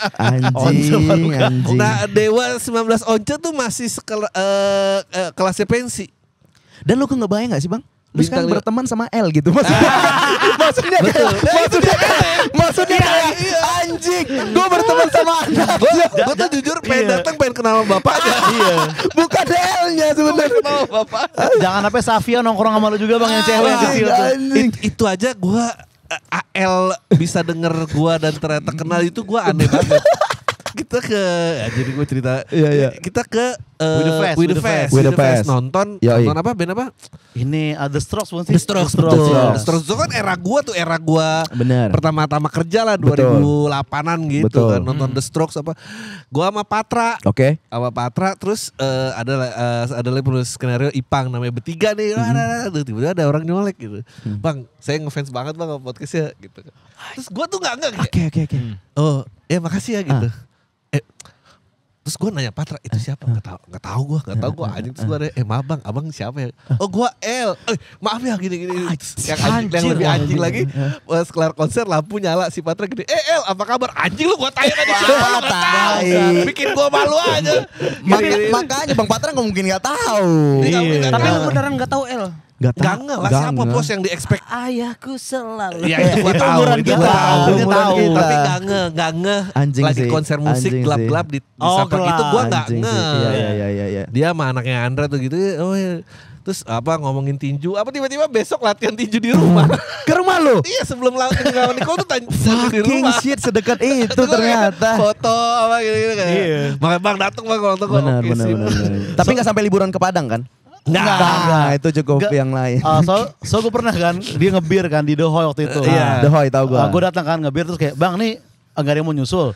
Anjing, anjing. Nah, Dewa sembilan belas Once tuh masih sekela, eh, eh, kelasnya pensi. Dan lu kok ngebayang gak sih bang? Lu Bintang sekarang lima. berteman sama L gitu maksudnya. maksudnya kayak, maksudnya kayak, maksudnya kayak anjing. Gue berteman sama anak. Gue gue tuh jujur pengen Iya. datang pengen kenal sama bapaknya. Iya. Bukan L-nya sebenarnya. Kenal sama bapak. Jangan sampai Safia nongkrong sama lu juga bang yang cewek yang kecil tuh. Anjing. It- itu aja gue A L bisa denger gue dan ternyata kenal itu gue aneh banget. Kita ke ya, jadi gue cerita. Iya, iya. Kita ke eh, With the Fest, With the With the Fest, Fest. With the With the Fest. Fest. Nonton Yoi. nonton apa band apa? Ini ada Strokes bukan sih? The Strokes, The betul. iya. The Strokes itu kan era gua tuh era gua Bener. pertama-tama kerja lah dua ribu delapan-an gitu Betul. kan nonton The Strokes apa. Gua sama Patra. Oke. Sama Patra terus eh, ada eh, ada lagi penulis skenario Ipang namanya bertiga nih. Wah, ada, ada, ada. Tiba-tiba ada orang nyolek gitu. Bang, saya ngefans banget Bang sama podcastnya gitu. Terus gua tuh enggak enggak kayak, Oke oke oke. oh, ya makasih ya gitu. Eh Terus gue nanya Patra itu siapa? Gak tau, gak tau gue, gak tau gue anjing. Terus gue ada, eh maaf bang, abang siapa ya? Oh gue L, eh maaf ya gini-gini. Yang, anjing, yang lebih anjing lagi, pas kelar konser lampu nyala si Patra gini, eh L apa kabar? Anjing lu gue tanya tadi siapa lu gak tau. Tai. Bikin gue malu aja. Maka, Gini-gini. makanya Bang Patra nggak mungkin nggak tahu. Iya. Nggak Tapi lu tahu. beneran gak tahu L? Nggak tahu. Gak nge lah Nggak siapa nge. bos yang di-expect. Ayahku selalu. Ya itu gue Itu tahu, umuran itu kita, gue tahu. umuran Tahu. kita. Tapi gak nge, gak nge. Anjing Lagi sih, konser musik anjing gelap-gelap di, di Oh, Sampang gelap. itu gue gak Anjing nge. sih. Iya iya iya iya. Dia sama anaknya Andra tuh gitu, oh ya. Terus apa ngomongin tinju, apa tiba-tiba besok latihan tinju di rumah. Ke rumah lu? Iya sebelum lawan Niko tuh tanya tinju di Fucking rumah. shit sedekat itu Terus gua kayak ternyata. foto apa gitu-gitu kayak. Iya. Makanya bang datang bang kalau nonton gua, Benar oke benar sih. benar. benar. Tapi nggak sampai liburan ke Padang kan? Nggak. Nah, itu cukup Nggak. yang lain. Ah, so, so gue pernah kan, dia ngebir kan di The Hoy waktu itu. Iya. The Hoy tahu gua. gue datang kan ngebir terus kayak, bang nih nggak ada yang mau nyusul.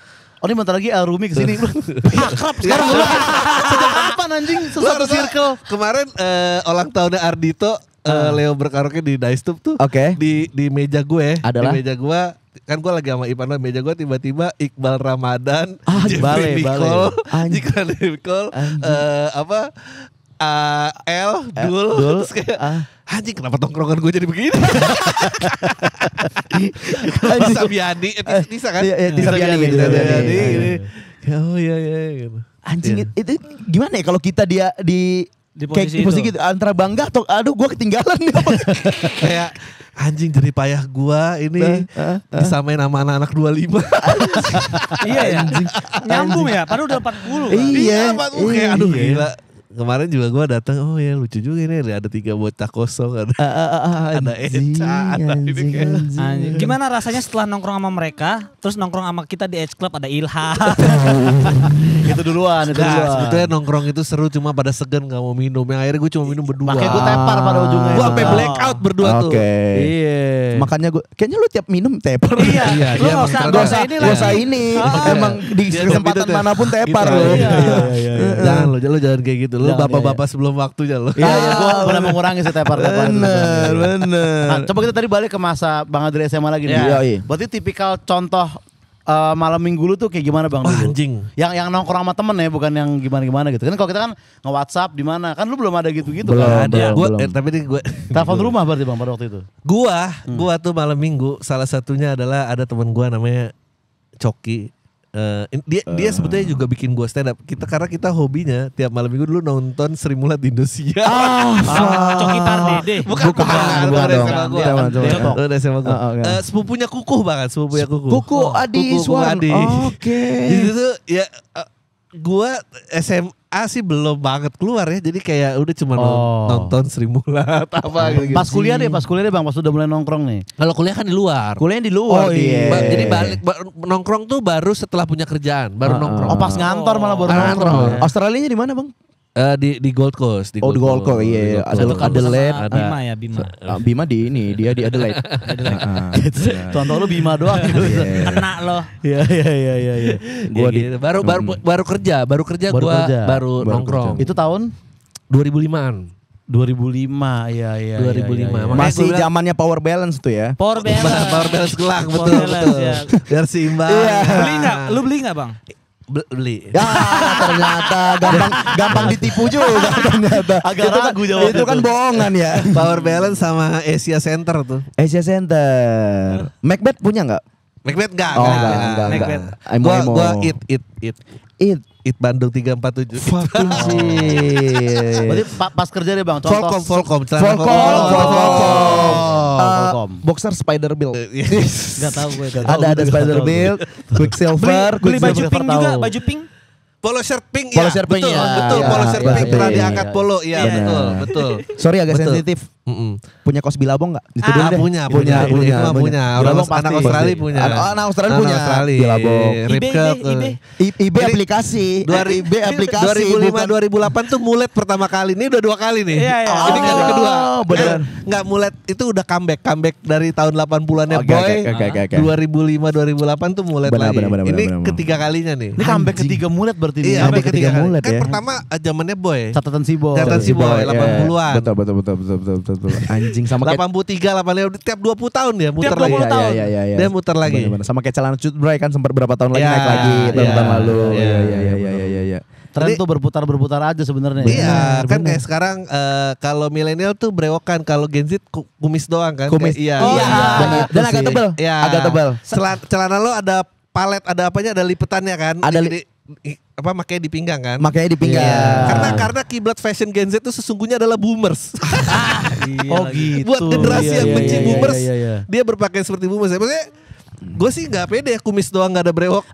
Oh ini bentar lagi El Rumi kesini. Akrab sekarang lu. Sejak kapan anjing Lu sesatu harusnya circle? Kemarin eh, ulang tahunnya Ardito eh, Leo berkaraoke di Dicetube tuh. Oke. Di di meja gue, Adalah? di meja gue kan gue lagi sama Ipan, meja gue tiba-tiba Iqbal Ramadan, Ah, Jeffrey bale, Nicole, Anjing. Jeffrey Nicole, eh, apa eh, El, Dul, Dul, terus kayak ah. anjing kenapa tongkrongan gue jadi begini? Tisa Biani, eh, Tisa kan? Iya, iya, Tisa Biani, Tisa Tisa Biani, Biani. gini. Oh iya iya gitu. Anjing Iya. it- itu gimana ya kalau kita dia di Di kayak posisi di posisi itu. gitu antara bangga atau aduh gue ketinggalan nih apa? Kayak anjing jerih payah gua ini Nah, ah, disamain sama anak-anak dua puluh lima. Iya ya. Nyambung ya, padahal udah empat puluh. Kan? Iya, Apa tuh kayak aduh iya. gila. Kemarin juga gua datang, oh ya lucu juga ini ada tiga bocah kosong ada. Ah, ah, ah, Ada anjing, Eca, ada ini anjing, kayak- anjing. Anjing. Gimana rasanya setelah nongkrong sama mereka, terus nongkrong sama kita di Edge Club ada Ilham. Itu duluan, itu Nah, duluan. sebetulnya nongkrong itu seru cuma pada segan gak mau minum. Yang akhirnya gue cuma minum berdua. Makanya gue tepar pada ujungnya. Gue sampai blackout berdua tuh. Oke. Iya. Makanya gue kayaknya lu tiap minum tepar. Iya, Iya, lu dia nggak usah, emang nggak usah terkenal. ini Gak lah. usah ini. Ah. Emang di Dia kesempatan gitu tuh. manapun tepar Gitu. lu. Iya. Jangan lo, jangan, jangan kayak gitu. Lo Jangan, bapak-bapak sebelum waktunya lo. Iya, iya, gue benar mengurangi sih tepar-tepar. Bener, bener. Nah, coba kita tadi balik ke masa Bang Adri S M A lagi nih. Iya, iya. Berarti tipikal contoh eh, malam minggu lu tuh kayak gimana Bang Wah, dulu? anjing. Yang yang nongkrong sama temen ya, bukan yang gimana-gimana gitu. Kan kalau kita kan nge-WhatsApp di mana? Kan lu belum ada gitu-gitu Belum, kan. belum. Gua, eh, tapi ini gue Telepon rumah berarti Bang pada waktu itu. Gua, gua tuh malam minggu salah satunya adalah ada teman gua namanya Coki. Eh, in- dia dia sebetulnya juga bikin gua stand up. Kita karena kita hobinya tiap malam minggu dulu nonton Sri Mulat di Indosiar. Ah, Ah, Coki Pardede. Bukan, bukan, bukan, bukan bukan dong. S M A gua. Coba, coba. Depok. Udah S M A gua. Oh, oke. Eh, sepupunya Kukuh banget, sepupunya Kukuh. Kuku Oh, Adi Kukuh, Kukuh Suwarno. Adi. Oke. Jadi tuh ya eh, gua S M A sih belum banget keluar ya. Jadi kayak udah cuma non- Oh. nonton Sri Mulat apa gitu. Pas kuliah deh, pas kuliah deh Bang, pas udah mulai nongkrong nih. Kalau kuliah kan di luar. Kuliah di luar Oh, dia. iya. Ba- Jadi balik ba- nongkrong tuh baru setelah punya kerjaan, baru Ah, nongkrong. Oh pas ngantor malah baru Ah, nongkrong. ngantor. ya. Australianya di mana, Bang? Eh, di di Gold Coast, di Oh, di Gold Coast, iya, iya. Gold Ada- Coast. ada Adelaide, Sama ada. Bima ya, Bima. Ah, Bima di ini, dia di Adelaide. Ah, Contoh lu Bima doang gitu. Iya. Kena loh. Iya iya iya iya iya. Gua Gua di- gitu. baru baru baru kerja, baru kerja Baru gua kerja. baru, Baru nongkrong. Itu tahun dua ribu limaan. dua ribu lima ya ya. dua ribu lima. ya, ya. Makanya Masih gua bilang- zamannya power balance tuh ya. Power balance. Power balance gelang, Power betul balance, betul. ya. Biar seimbang. Iya. Beli nggak? Lu beli nggak bang? Be- Beli. Ya ternyata gampang gampang ditipu juga ternyata. Agak itu kan, ragu jawabnya itu kan tuh. bohongan ya. Power balance sama Asia Center tuh. Asia Center. Macbeth punya nggak? Macbeth enggak, Oh enggak enggak Macbeth. enggak. Emo Gua emo. gua it it it It. it Bandung tiga empat tujuh. Fucking shit. Berarti pa- pas kerja deh Bang, contoh Volcom, Volcom, celana Volcom, Volcom. Volcom. Oh, Uh, Volcom. boxer Spider Build. Gak tahu gue. Gak tahu. Ada ada Spider Build, Quicksilver, Beli baju Quicksilver pink juga, tahu. baju pink. Polo shirt pink Polo ya. shirt pink, betul, ya. betul. Ya, Polo shirt ya, pink ya, pernah ya, diangkat ya. polo. Iya, Benar. betul, betul. Sorry agak Betul. sensitif. Mm-mm. Punya kos Bilabong nggak? Itu Ah, dulu deh. punya, Itu punya, dulu deh. punya, Itu itu mah punya. punya. Bilabong Orang anak pasti. Australia punya. Anak- anak Australia Anak punya. Australia. Bilabong. Rip I B, Cup, I B, I B. eh. I- IB Jadi- aplikasi. Dua I B aplikasi. dua ribu lima bukan- dua ribu delapan tuh mulet pertama kali. Ini udah dua kali nih. Iya, iya. Ini kali Oh, kedua. beneran. Enggak mulet itu udah comeback, comeback dari tahun delapan puluhannya Oke, Boy. oke, oke, oke, oke. dua ribu lima dua ribu delapan tuh mulet Benar, lagi. benar, benar, Ini benar, benar. ketiga kalinya nih. Ini comeback Anjing. ketiga mulet berarti nih. Iya, Sampai ketiga ketiga kali. mulet Kan ya. pertama eh, zamannya Boy. Catatan si Boy. Catatan si Boy, Iya, delapan puluhan. Betul betul betul betul betul betul. betul. Anjing sama kayak delapan puluh tiga, delapan puluh lima tiap dua puluh tahun dia muter Tiap lagi. dua puluh tahun. Iya, iya, iya. Dia muter lagi. Bener-bener. Sama kayak celana Cut Bray kan sempat berapa tahun lagi Iya, naik lagi tahun-tahun iya, lalu. iya, Iya iya iya iya, iya iya iya. Tren Jadi- tuh berputar-berputar aja sebenarnya. Iya, Benar, kan benar. kayak sekarang eh, kalau milenial tuh brewokan, kalau Gen Z ku- kumis doang kan. Kumis. Kayak- iya. Oh, iya. iya. Dan, Gitu dan agak sih. tebel. Iya. Agak tebel. Celana, celana lo ada palet, ada apanya, ada lipetannya kan. Ada Di- li- di- i- apa makanya di pinggang kan. Makanya di pinggang. Iya. Karena karena kiblat fashion Gen Z itu sesungguhnya adalah boomers. Oh gitu. Buat generasi Iya, yang iya, benci iya, boomers, iya, iya. dia berpakaian seperti boomers. Maksudnya gue sih nggak pede ya kumis doang nggak ada brewok.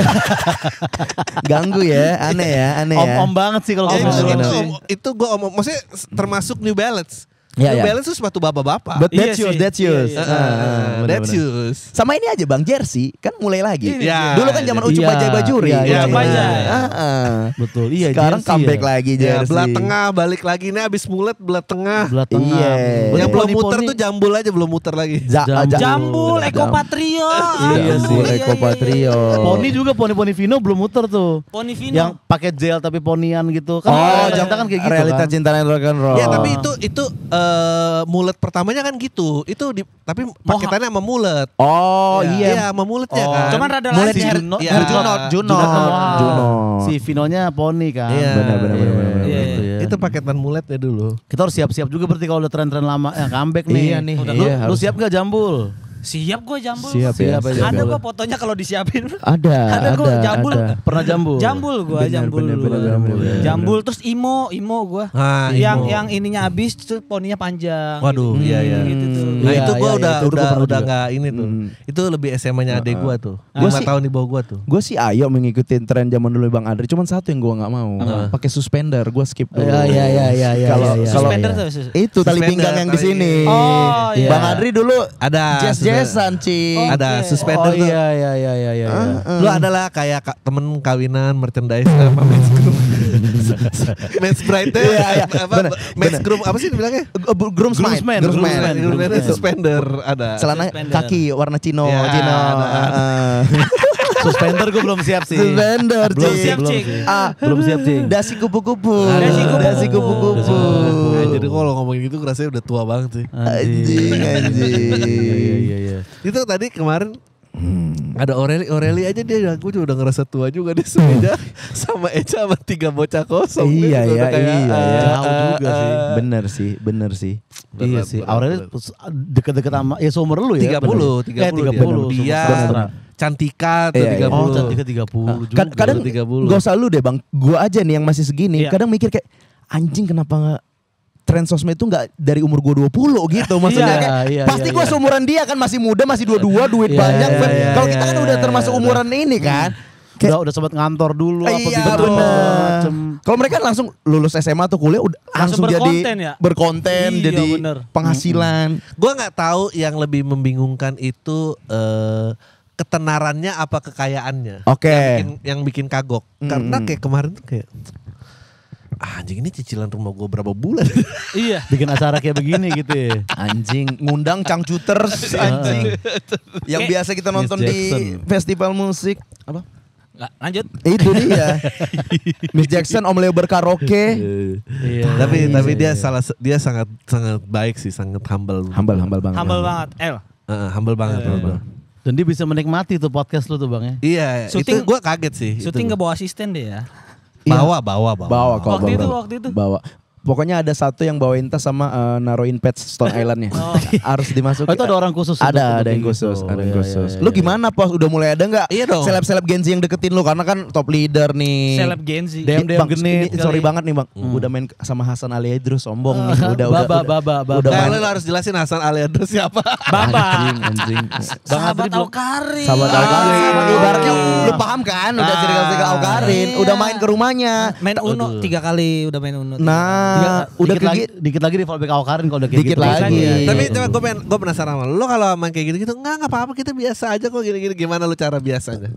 Ganggu ya, aneh ya, aneh ya. Om-om banget sih kalau Ya, ngomong itu, gitu itu, sih. om- itu gue omong, maksudnya termasuk New Balance. Iya, New iya. Balance tuh sepatu bapak-bapak. But that's Iya yours, sih. that's yours. Iya, iya. Ah, Uh, benar, that's benar. yours. Sama ini aja Bang, jersey kan mulai lagi. Iya. Dulu kan zaman Ucup Iya, Bajai Bajuri. iya, iya, Ucup Bajai. Bajai. Ah, ah. Betul. Iya, Sekarang jersey comeback ya. lagi Ya, jersey. belah tengah balik lagi nih abis mulet belah tengah. Belah tengah. Iya. Yang belum Poni-poni. muter tuh jambul aja belum muter lagi. Ja- Jambul. ja- Jambul, Eko Jam- Patrio. Iya sih. Jambul Eko Patrio. Poni juga poni-poni Vino belum muter tuh. Poni Vino. Yang pakai gel tapi ponian gitu. Kan Oh, realita jam kan kayak gitu realita kan. cinta dan rock and roll. Ya tapi itu itu eh, mulet pertamanya kan gitu. Itu di, tapi paketannya sama mulet. Oh Iya, iya. sama muletnya Oh. kan. Cuman rada Mulai lancip. di Juno, Iya. Junot, Junot, Junot sama Wahab. Junot. Si Vinonya poni kan. Iya. Benar, benar, benar, benar, benar. Iya, Gitu iya. ya. Itu paketan muletnya dulu. Kita harus siap-siap juga berarti kalau udah tren-tren lama yang comeback nih. Iya nih, Lu, iya, lu harus. siap gak Jambul? Siap gue jambul. Siap ya. Siap aja. siap Ada ya. gue fotonya kalau disiapin. Ada, Ada ada, gua jambul. ada. Pernah Jambul? Jambul gue, Benar, jambul benar, dulu. benar, benar, benar. Jambul terus imo, imo gue. Ah, yang imo. yang ininya habis terus poninya panjang. Waduh, gitu. iya, iya. Gitu tuh. Nah Iya, itu gue iya, udah itu gua udah pernah udah juga. nggak ini tuh. Hmm. Itu lebih S M A-nya adek gue tuh. Gua Lima sih- tahun di bawah gue tuh. Gue sih ayo mengikuti tren zaman dulu Bang Adri. Cuman satu yang gue nggak mau, pakai suspender. Gue skip dulu. Iya, iya, iya, iya, iya. Kalau- iya, iya. kalau- Suspender iya. tuh. sus- Itu tali Suspender, pinggang yang di tali- sini. Oh, iya. Bang Adri dulu Ada jazz-jazzan, Ci. Oh, Ada Oke. suspender Oh tuh. iya, iya, iya, iya, iya. Lu adalah kayak ka- temen kawinan merchandise apa men's groom. Men's bride Iya, iya. apa Bener, men's bener. groom apa sih dibilangnya? Uh, bu- Groomsman. Groomsman, Groomsman. groomsman. Groomsman Itu. suspender ada. Celana Suspender. kaki warna Cino, Ya, Cino. ada. Ah. Suspender gue belum siap sih. Suspender, Belum Cing. siap, belum Cing. sih. Ah, Belum siap, Cing. dasi kupu-kupu. Dasi kupu-kupu. Dasi kupu-kupu. Eh, jadi kalau ngomongin gitu rasanya udah tua banget sih. Anjing, anjing. Iya, iya, iya. Itu tadi kemarin ada Aureli, Aureli aja dia aku juga udah ngerasa tua juga dia semeja sama Eca sama tiga bocah kosong. Iya, Dia udah iya, kayak, iya, ah, iya. Jauh juga ah, sih. ah. Bener sih, bener sih. Iya Berat, sih. berat, Aureli berat. deket-deket sama ya seumur lu ya. tiga puluh, bener. tiga Eh, puluh, tiga puluh. dia. Dia Sastra. Cantika tuh Iya, iya. tiga Oh, puluh. Cantika tiga puluh juga. Kad- kadang tiga puluh. gak usah lu deh Bang, gua aja nih yang masih segini. Iya. Kadang mikir kayak anjing kenapa nggak tren sosmed itu nggak dari umur gua dua puluh gitu maksudnya Iya, kayak iya, pasti iya, gua iya. seumuran dia kan masih muda masih dua dua duit Iya, banyak iya, Feb. iya, Kalau iya, kita kan iya, udah iya, termasuk iya. umuran ini kan. Udah udah sempat ngantor dulu apa Iya gitu. benar. macem. Kalau mereka langsung lulus S M A atau kuliah udah langsung, Langsung jadi berkonten ya? berkonten Iya, jadi bener. penghasilan. Gua nggak tahu yang lebih membingungkan itu eh, ketenarannya apa kekayaannya. Oke. Yang bikin, yang bikin kagok. Mm, Karena mm. kayak kemarin tuh kayak ah, anjing ini cicilan rumah gue berapa bulan? Iya. Bikin acara kayak begini gitu ya. Anjing ngundang cangcuters anjing. Yang Kayak biasa kita nonton Miss di Jackson. festival musik. Apa? Nggak, lanjut. Itu dia. Miss Jackson, Om Leo berkaraoke. Iya. tapi iya, tapi iya, dia iya. salah dia sangat sangat baik sih, sangat humble. Humble, humble banget. Humble banget. El. Heeh, humble banget. Iya, humble. Dan dia bisa menikmati tuh podcast lu tuh Bang ya. Iya, Syuting- itu gue kaget sih. Syuting itu. nggak bawa asisten deh ya. bawa, bawa, bawa. Bawa kok. Waktu bawa, itu, bawa. waktu itu. Bawa. Pokoknya ada satu yang bawain tas sama eh, naruhin pets Stone Island-nya. Oh. Harus dimasukin. Oh, itu ada orang khusus untuk- Ada, untuk ada yang kayak khusus, gitu. ada yang Iya, khusus. iya, Lu iya. gimana Pos? Udah mulai ada nggak? Iya dong. Seleb-seleb Gen Z yang deketin lu karena kan top leader nih. Seleb Gen Z. Dem- Bang, genit ini sorry kali. banget nih Bang. Udah main sama Hasan Ali Idrus sombong nih. Udah udah Baba, udah. baba, baba. Udah Nah, main. lu harus jelasin Hasan Aliandro siapa. Baba. Anjing, anjing. Sahabat Adri belum- Alkarin. Sahabat Ah, Alkarin. sahabat Ibaratnya Alkarin. lu paham kan? Udah Ah. circle-circle Alkarin. Iya. Udah main ke rumahnya. Main Uno tiga kali, udah main Uno. tiga Nah, Dikit udah lagi, kayak dikit lagi di fallback Awkarin kalau udah kayak Dikit gitu. lagi. Iya, iya. Tapi coba gue pengen, gue penasaran sama lu. Lu kalau main kayak gitu-gitu, enggak, enggak apa-apa, kita biasa aja kok gini-gini. Gimana lu cara biasanya?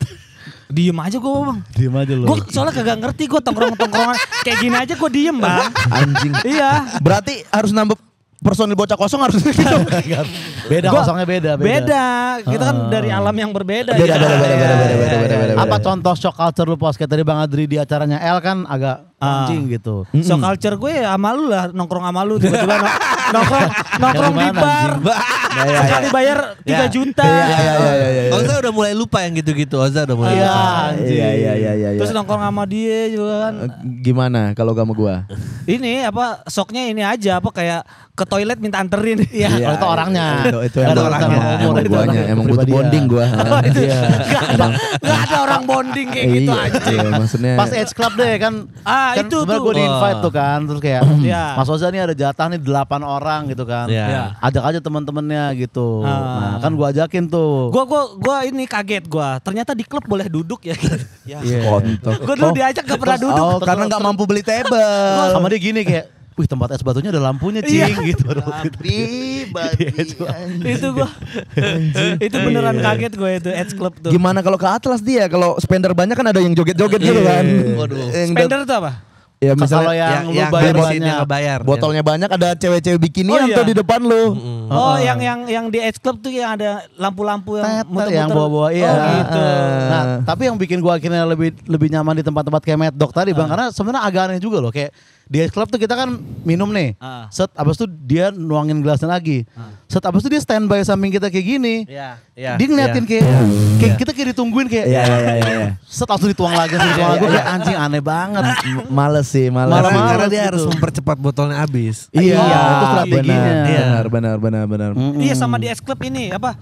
Diem aja gue bang. Diem aja lu. Gue soalnya kagak ngerti gue tongkrong-tongkrongan kayak gini aja gue diem bang. anjing. Iya. Berarti harus nambah personil bocah kosong harus gitu. beda Gua- kosongnya beda, beda. Beda. Kita kan Ah. dari alam yang berbeda. Beda, ya. beda, beda, beda, Iya, beda, iya, beda, iya, beda, iya. beda. Apa contoh shock culture lu Pos? Kayak tadi Bang Adri di acaranya L kan agak Ah. anjing gitu. So culture gue ya sama lu lah, nongkrong sama lu tiba-tiba no- nongkrong nongkrong di Gimana, bar. Ya, ya, Sekali bayar tiga Ya. juta. Iya, iya, iya, iya, iya. Oza udah mulai lupa yang gitu-gitu. Oza udah mulai Iya. lupa. anjing. Iya, iya, iya, iya. Terus nongkrong sama dia juga kan. Eh, Gimana kalau kamu gua? Ini apa soknya ini aja apa kayak ke toilet minta anterin. Iya. Iya, kalau itu orangnya. Itu, itu yang Ada gua- orangnya. Emang Itu guanya, orangnya, emang butuh kepribadian. bonding gua. Iya. Gak ada, gak ada orang bonding kayak gitu Iya, aja. iya, maksudnya. Pas Edge Club deh kan. Ah, kan itu sebenarnya tuh. gue di invite Oh. tuh kan. Terus kayak Iya. Mas Oza nih ada jatah nih delapan orang gitu kan. Iya. Iya. Ajak aja teman-temannya gitu. Ah. Nah kan gue ajakin tuh. Gua gua gua ini kaget gua. Ternyata di klub boleh duduk ya. Ya, Iya. kontol. Gua dulu diajak gak pernah duduk. Oh, karena nggak mampu beli table. Sama dia gini kayak wih tempat es batunya ada lampunya cing gitu. Babi, babi. Itu gua. Itu beneran kaget gue itu Edge Club tuh. Gimana kalau ke Atlas dia? Kalau spender banyak kan ada yang joget-joget gitu kan. Waduh. Yang Spender tuh apa? Ya Kalau misalnya yang lu yang bayar bensin yang banyak. ngebayar. botolnya banyak ada cewek-cewek bikinian Oh, iya. tuh di depan lu. Oh, yang yang yang di Edge Club tuh yang ada lampu-lampu yang Tet, muter-muter. yang bawa-bawa iya. Oh, gitu. Nah, tapi yang bikin gua akhirnya lebih lebih nyaman di tempat-tempat kayak Mad Dog tadi Bang, karena sebenarnya agak aneh juga loh kayak di Edge Club tuh kita kan minum nih. Ah. Set abis itu dia nuangin gelasnya lagi. Set abis itu dia standby samping kita kayak gini. Iya. Iya. Dia ngeliatin iya. kayak, kayak kita kayak ditungguin kayak Iya iya iya iya. set langsung dituang lagi, langsung dituang lagi. Kayak anjing aneh banget. Males sih, males. Malah Karena, males karena dia gitu. harus mempercepat botolnya habis. Iya, Iya, itu strateginya. Benar, Iya. benar, benar, benar, benar. Mm-mm. Iya sama di Edge Club ini apa?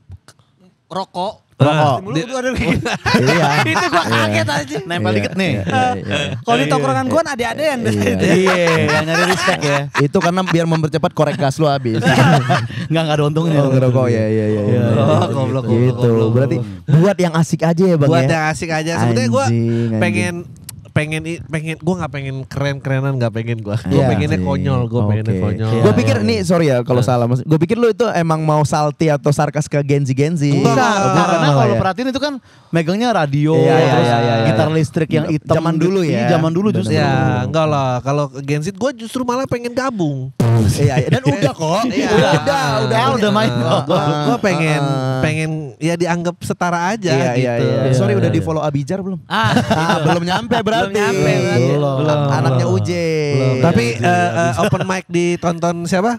Rokok. Rokok. Mulu tuh ada begini. Iya. Itu gua kaget aja. Nempel Iya, dikit nih. iya, iya, iya. Kalau di tongkrongan gua ada-adaan. Iya, yang nyari respect ya. Itu karena biar mempercepat korek gas lu habis. Enggak enggak ada untungnya. Oh, ngerokok ya, ya, ya, ya. Oh, goblok, goblok, Gitu. goblok, Berarti buat yang asik aja ya, Bang Buat ya. yang asik aja. Sebenarnya gue Anjing, anjing. pengen pengen i- pengen gue nggak pengen keren-kerenan, nggak pengen gue. Gue Iya. pengennya konyol, gue pengennya Oke. konyol. Iya, Gue pikir iya, nih, sorry ya kalau salah. Gue pikir lu itu emang mau salty atau sarkas ke Genzi-Genzi. Enggak, Enggak, enggak, karena Oh, kalau ya. perhatiin itu kan megangnya radio, Iya, iya, terus iya, iya, iya. gitar listrik yang hitam. Zaman dulu ya. Iya, zaman dulu justru. Ya enggak lah. Kalau Gensit gue justru malah pengen gabung. Iya, iya. Dan udah kok. Iya. Udah, udah, udah. Eh, udah main. Gue gue pengen Ah. pengen ya dianggap setara aja Iya, iya, gitu. iya. Sorry udah di follow Abijar belum? Ah, Ah, belum nyampe berarti. Belum nyampe berarti. Belum. Belum. Anaknya Uje. Tapi Iya, eh, eh, open mic ditonton siapa?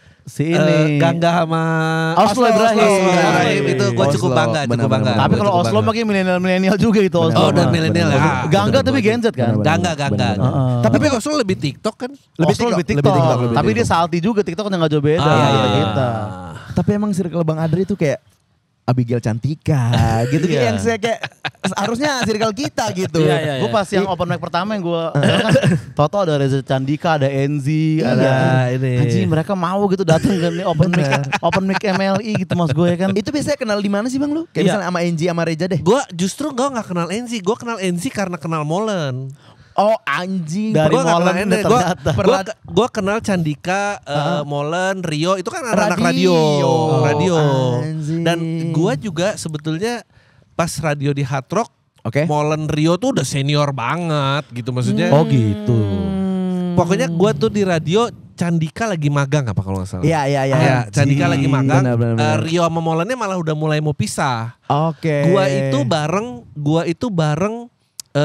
Si Eh, ini. Gangga sama Oslo Ibrahim. Oslo Iya, Ibrahim iya, itu gue iya. cukup Oslo, bangga, benar, cukup bangga. benar, Tapi kalau Cukup Oslo bangga. makin milenial-milenial juga itu Oslo. Oh, dan mah. milenial ya. Benar, Gangga benar, tapi benar. Gen Z kan. Benar, Gangga, gangga. benar, benar. Heeh. Tapi Oslo lebih TikTok kan? Lebih Oslo Oslo lebih lebih TikTok. TikTok, lebih Tapi dia TikTok. salty juga, TikTok kan nggak jauh beda Ah, sama iya, iya. kita. Tapi emang circle Bang Adri itu kayak Abigail Cantika gitu Iya. yang saya kayak harusnya circle kita gitu. Iya, iya, Gue pas yang open mic pertama yang gue kan Toto ada Reza Candika, ada Enzi, Iya, ada ini. Anjing mereka mau gitu datang ke nih open mic open mic M L I gitu mas gue ya kan. Itu biasanya kenal di mana sih Bang lu? Kayak Iya. misalnya sama Enji sama Reja deh. Gue justru gue nggak kenal Enzi, gue kenal Enzi karena kenal Molen. Oh anjing. Dari Gue nggak kenal Molen Enzi, gue ternyata. gue kenal Candika, eh, Molen, Rio itu kan anak-anak Radio. radio, Oh, radio. anjing. Dan gue juga sebetulnya pas radio di Hard Rock, Oke. Molen Rio tuh udah senior banget gitu maksudnya. Oh gitu. Pokoknya gue tuh di radio Candika lagi magang apa kalau nggak salah. Iya iya iya. Ya, Candika lagi magang. Benar, benar, benar. Eh, Rio sama Molennya malah udah mulai mau pisah. Oke. Gua itu bareng, gua itu bareng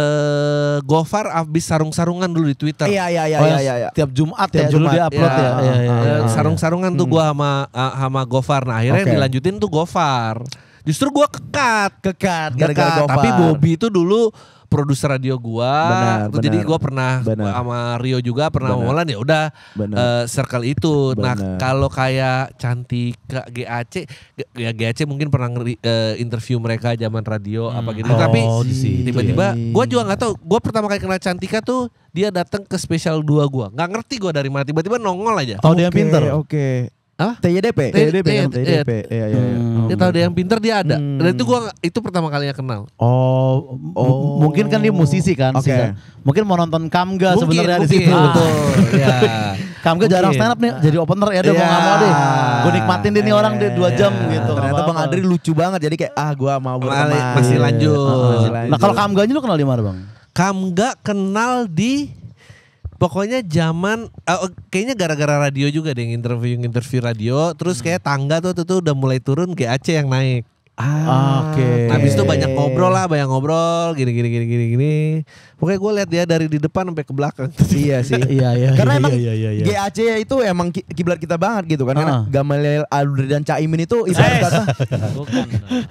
eh Gofar abis sarung-sarungan dulu di Twitter. Iya iya iya Oh, iya yang iya. iya. Tiap Jumat Tiap ya dulu Jumat. dia upload Ya, ya. Iya, iya, eh, iya. sarung-sarungan tuh gua sama ah, sama Gofar. Nah, akhirnya Oke. yang dilanjutin tuh Gofar. Justru gua kekat, Kekat Dekat. gara-gara Gofar. Tapi Bobby itu dulu produser radio gua. Benar, Terus jadi benar. gua pernah Benar. sama Rio juga pernah Benar. Molan ya udah Benar. eh, circle itu. Nah, Benar. kalau kayak Cantika G A C G- ya G A C mungkin pernah ngeri- eh, interview mereka zaman radio apa gitu. Oh, Tapi di situ tiba-tiba ya. gua juga nggak tahu. Gua pertama kali kenal Cantika tuh dia datang ke spesial dua gua. Nggak ngerti gua dari mana tiba-tiba nongol aja. Tahu dia yang Oke, pinter. Oke. Hah? T Y D P. T Y D P, kan? T Y D P. Iya iya iya. Hmm. Dia tahu dia yang pinter dia ada. Hmm. Dan itu gua itu pertama kalinya kenal. Oh, m- Oh. mungkin kan dia musisi kan. Oke. sih. Mungkin mau nonton Kamga Mungkin, sebenarnya di mungkin. situ. Betul. Ya. Kamga jarang Mungkin. stand up nih, jadi opener ya udah gua Iya. nggak mau deh. Gue nikmatin dia nih orang deh dua jam Iya. gitu. Ternyata nggak Bang apa-apa. Adri lucu banget jadi kayak ah gua mau berteman. Masih- masih lanjut. Masih Nah, lanjut. nah kalau Kamganya lu kenal di mana bang? Kamga kenal di pokoknya zaman eh, kayaknya gara-gara radio juga deh interview interview radio terus kayak tangga tuh tuh, tuh udah mulai turun G A C yang naik. Ah, Oke. Habis itu banyak ngobrol lah, banyak ngobrol gini gini gini gini gini. Pokoknya gue lihat dia dari di depan sampai ke belakang. Iya sih. Iya iya. Karena iya, emang iya, iya, iya. G A C itu emang ki- kiblat kita banget gitu kan. Karena Ah. Gamaliel Adri dan Caimin itu ibarat kata Bukan.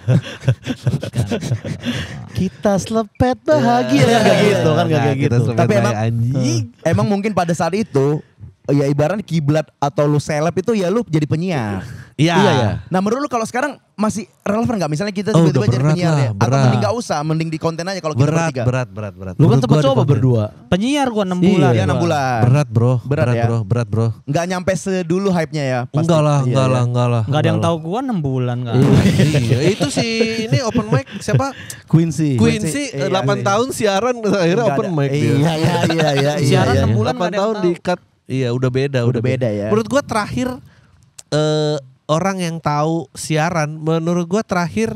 Kita selepet bahagia kan kayak gitu kan nggak kayak gitu. Tapi emang anjing. emang mungkin pada saat itu ya ibarat kiblat atau lu seleb itu ya lu jadi penyiar. Iya. Iya, ya. Nah menurut lu kalau sekarang masih relevan nggak? Misalnya kita Oh, tiba-tiba udah jadi berat penyiar lah, ya? Atau berat. mending gak usah, mending di konten aja kalau kita Berat, bertiga. berat, berat, berat. Lu kan Menurut sempat gua di coba konten. berdua. Penyiar gua enam Iya, bulan. Iya gua. enam bulan. Berat bro, Berat berat, ya? bro, berat bro. Nggak nyampe sedulu hype-nya ya? pasti. Enggak lah, Iya, enggak iya. lah, enggak lah. Enggak ada yang enggak tahu gua enam bulan enggak. Iya, itu sih ini open mic siapa? Quincy. Quincy Iya, delapan iya. tahun siaran akhirnya Nggak open ada. mic dia. Iya iya iya iya. Siaran iya, enam iya. bulan delapan nggak ada yang tahun tahu. diikat Iya, udah beda, Udah beda ya. Menurut gua terakhir eh, orang yang tahu siaran, menurut gua terakhir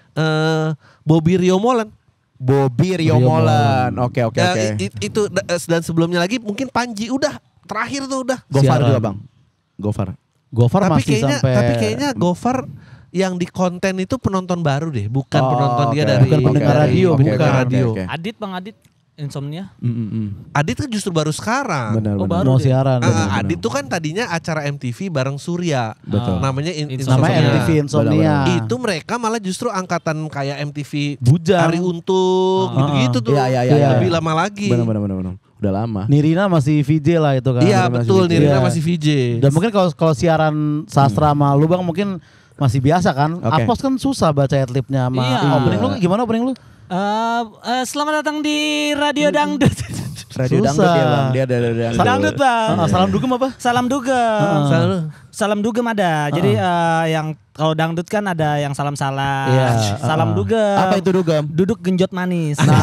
eh, Bobby Rio Molen. Bobby Rio Rio Molen. Oke oke Ya, oke. i- i- itu da- dan sebelumnya lagi mungkin Panji udah terakhir tuh udah. Gofar Siaran. juga bang. Gofar. Gofar Tapi masih kayaknya sampai tapi kayaknya Gofar yang di konten itu penonton baru deh, bukan Oh, penonton dia oke. dari Bukan pendengar dari radio, Oke, pendengar bukan. radio. Oke, oke. Adit Bang Adit Insomnia. Mm, mm, mm. Adit kan justru baru sekarang. Benar Oh, benar. baru mau deh. siaran. Ah, benar, Adit benar. tuh kan tadinya acara M T V bareng Surya. Betul. Namanya In- Insomnia. Namanya M T V Insomnia. Benar-benar. Itu mereka malah justru angkatan kayak M T V Bujang. Hari Untung Ah. gitu-gitu tuh. Iya, iya, iya, iya. Lebih lama lagi. Benar benar benar benar. Udah lama. Nirina masih V J lah itu kan. Iya Masih betul, V J. Nirina Iya. masih V J. Dan mungkin kalau kalau siaran sastra sama lu Bang mungkin masih biasa kan. Oke. Apos kan susah baca adlibnya sama Iya. opening lu gimana opening lu? Eh, eh, selamat datang di Radio Dangdut. Radio Susah. dangdut ya bang. Dia ada radio dangdut. Dangdut Bang. Ah, salam dugem apa? Salam dugem. Selalu. Salam dugem ada. Jadi eh, yang kalau dangdut kan ada yang salam-salam. Iya, Salam uh-uh. dugem. Apa itu dugem? Duduk genjot manis. Nah,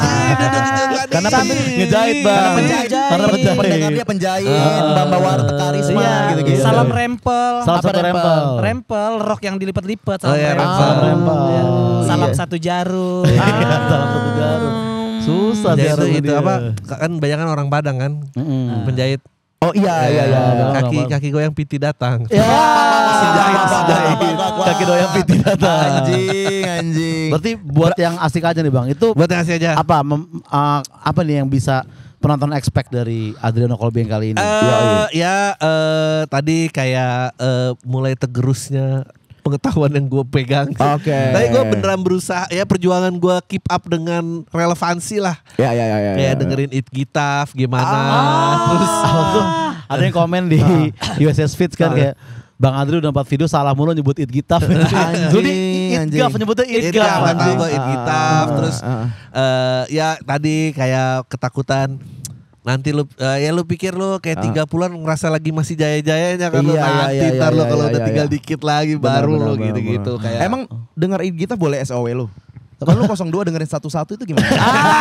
Karena Sambil ngejahit Bang. Karena penjahit. Karena penjahit. pendengar dia penjahit, Ah. Bamba Warteg Karisma Iya, gitu-gitu. salam rempel. Salah Apa satu rempel? rempel. Rempel, rok yang dilipat-lipat. Oh, Salam iya, rempel. Salam rempel. Iya. Salam Iya. satu jarum. Salam satu jarum. Susah Ya, siaran itu, itu dia. apa? Kan banyak kan orang Padang kan Mm-mm. penjahit. Oh iya iya iya. Kaki kaki goyang piti datang. Ya, Si jahit, si jahit. Kaki doyang piti datang. Anjing anjing. Berarti buat yang asik aja nih Bang, itu Buat ngasih aja. apa mem- uh, apa nih yang bisa penonton expect dari Adriano Kolbi yang kali ini? Eh, ya eh, tadi kayak eh, mulai tergerusnya pengetahuan yang gue pegang. Oke. Tapi gue beneran berusaha ya perjuangan gue keep up dengan relevansi lah. Ya ya ya ya. Kayak ya. dengerin It Gitaf gimana. Ah. Terus Tuh, ada yang komen di U S S Fits kan kayak Bang Adri udah empat video salah mulu nyebut It Gitaf. Jadi It anjing. Gaf nyebutnya It It Gaf Gitaf, anjing. tahu gue It Gitaf. Ah, Terus ah, ah. eh, ya tadi kayak ketakutan. Nanti lu eh, ya lu pikir lu kayak tiga puluhan ngerasa lagi masih jaya-jayanya kan lu Iya, iya, nanti iya, ntar lu iya, kalau iya, udah iya, tinggal iya. dikit lagi Benar, baru benar, lu benar, gitu-gitu benar. kayak Emang denger It Gitaf boleh S O W lu? Kan lu nol dua dengerin satu-satu itu gimana?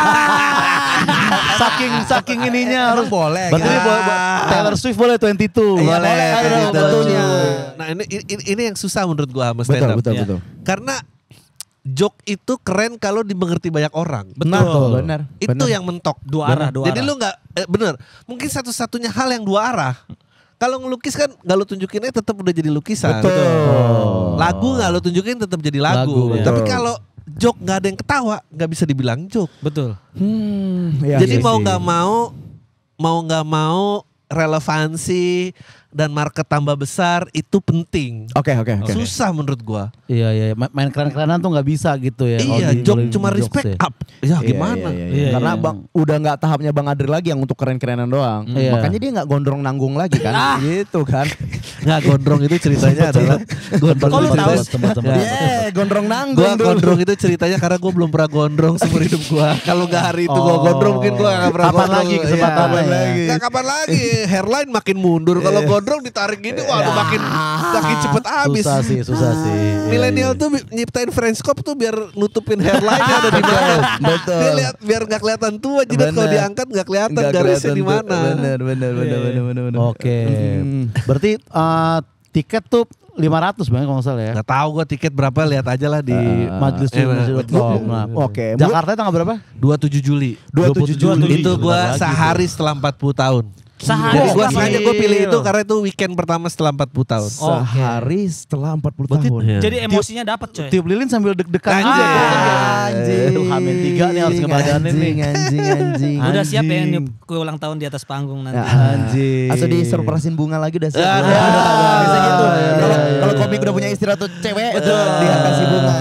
saking saking ininya harus Emang boleh. Berarti gitu. boleh, boleh- Taylor Swift boleh dua puluh dua. Iya, boleh, Ayo, tentunya. boleh. Tentunya. Nah ini, ini ini yang susah menurut gua sama Betul stand up. betul Iya. betul. Karena joke itu keren kalau dimengerti banyak orang. Nah, benar. Itu benar. yang mentok. Dua arah, dua Jadi arah. lu nggak eh, bener. Mungkin satu-satunya hal yang dua arah. Kalau ngelukis kan nggak lu tunjukinnya tetap udah jadi lukisan. Betul. Lagu nggak lu tunjukin tetap jadi lagu. Lagu, Tapi betul. kalau joke nggak ada yang ketawa nggak bisa dibilang joke. Betul. Hmm, iya, Jadi iya mau sih. nggak mau mau nggak mau relevansi dan market tambah besar itu penting. Oke oke oke. Susah menurut gua. Iya iya Ma- main keren-kerenan tuh nggak bisa gitu ya. kalau Iya, di- joke kalau di cuma jokes respect ya. up. Ya Iya, gimana? iya, iya, iya. Iya, Karena iya. bang udah nggak tahapnya Bang Adri lagi yang untuk keren-kerenan doang. Iya. Makanya dia nggak gondrong nanggung lagi kan? Gitu kan? Nggak gondrong itu ceritanya adalah gondrong. Kok lu itu tahu? ceritanya- Tempat, tempat, tempat. Yeah, gondrong nanggung Gua dulu. gondrong itu ceritanya karena gue belum pernah gondrong seumur hidup gue. Kalau nggak hari itu gue Oh. gondrong mungkin gue nggak pernah Kapan gondrong. lagi kesempatannya Iya. ya? Nggak kapan lagi. Hairline makin mundur. Kalau gondrong ditarik gini, wah lu makin makin cepet habis. Susah sih, susah sih. Iya, Milenial iya. tuh bi- nyiptain French cop tuh biar nutupin hairline-nya ada di mana. Betul. Dia lihat biar nggak kelihatan tua. Jadi kalau Bener. diangkat nggak kelihatan Nggak garisnya kelihatan di tuh. mana. Bener bener bener bener bener. bener. Oke. Hmm. Berarti eh, tiket tuh lima ratus Bang kalau nggak salah ya. Nggak tahu gue tiket berapa, lihat aja lah di Majelis eh, dot com. Nah, Oke. Jakarta tanggal berapa? dua puluh tujuh Juli. dua puluh tujuh Juli. Itu gue Sebentar lagi sehari setelah empat puluh tahun. Sehari Jadi gue setelah sengaja empat gue puluh. pilih itu karena itu weekend pertama setelah empat puluh tahun. Sehari setelah empat puluh Berarti- tahun. Iya. Jadi emosinya dapat coy. Tiup lilin sambil deg-degan. Anjing. Ah, Anjing. Aduh, Hamin tiga nih harus ngebadanin nih. Anjing anjing anjing. Udah siap ya Anjing. niup kue ulang tahun di atas panggung nanti. Ya, Anjing. Atau di surprisein bunga lagi udah siap. Aduh. Ya, biasa gitu. Iya, iya, Kalau iya, kalau iya. komik udah punya istri atau cewek, Betul. dia kasih bunga.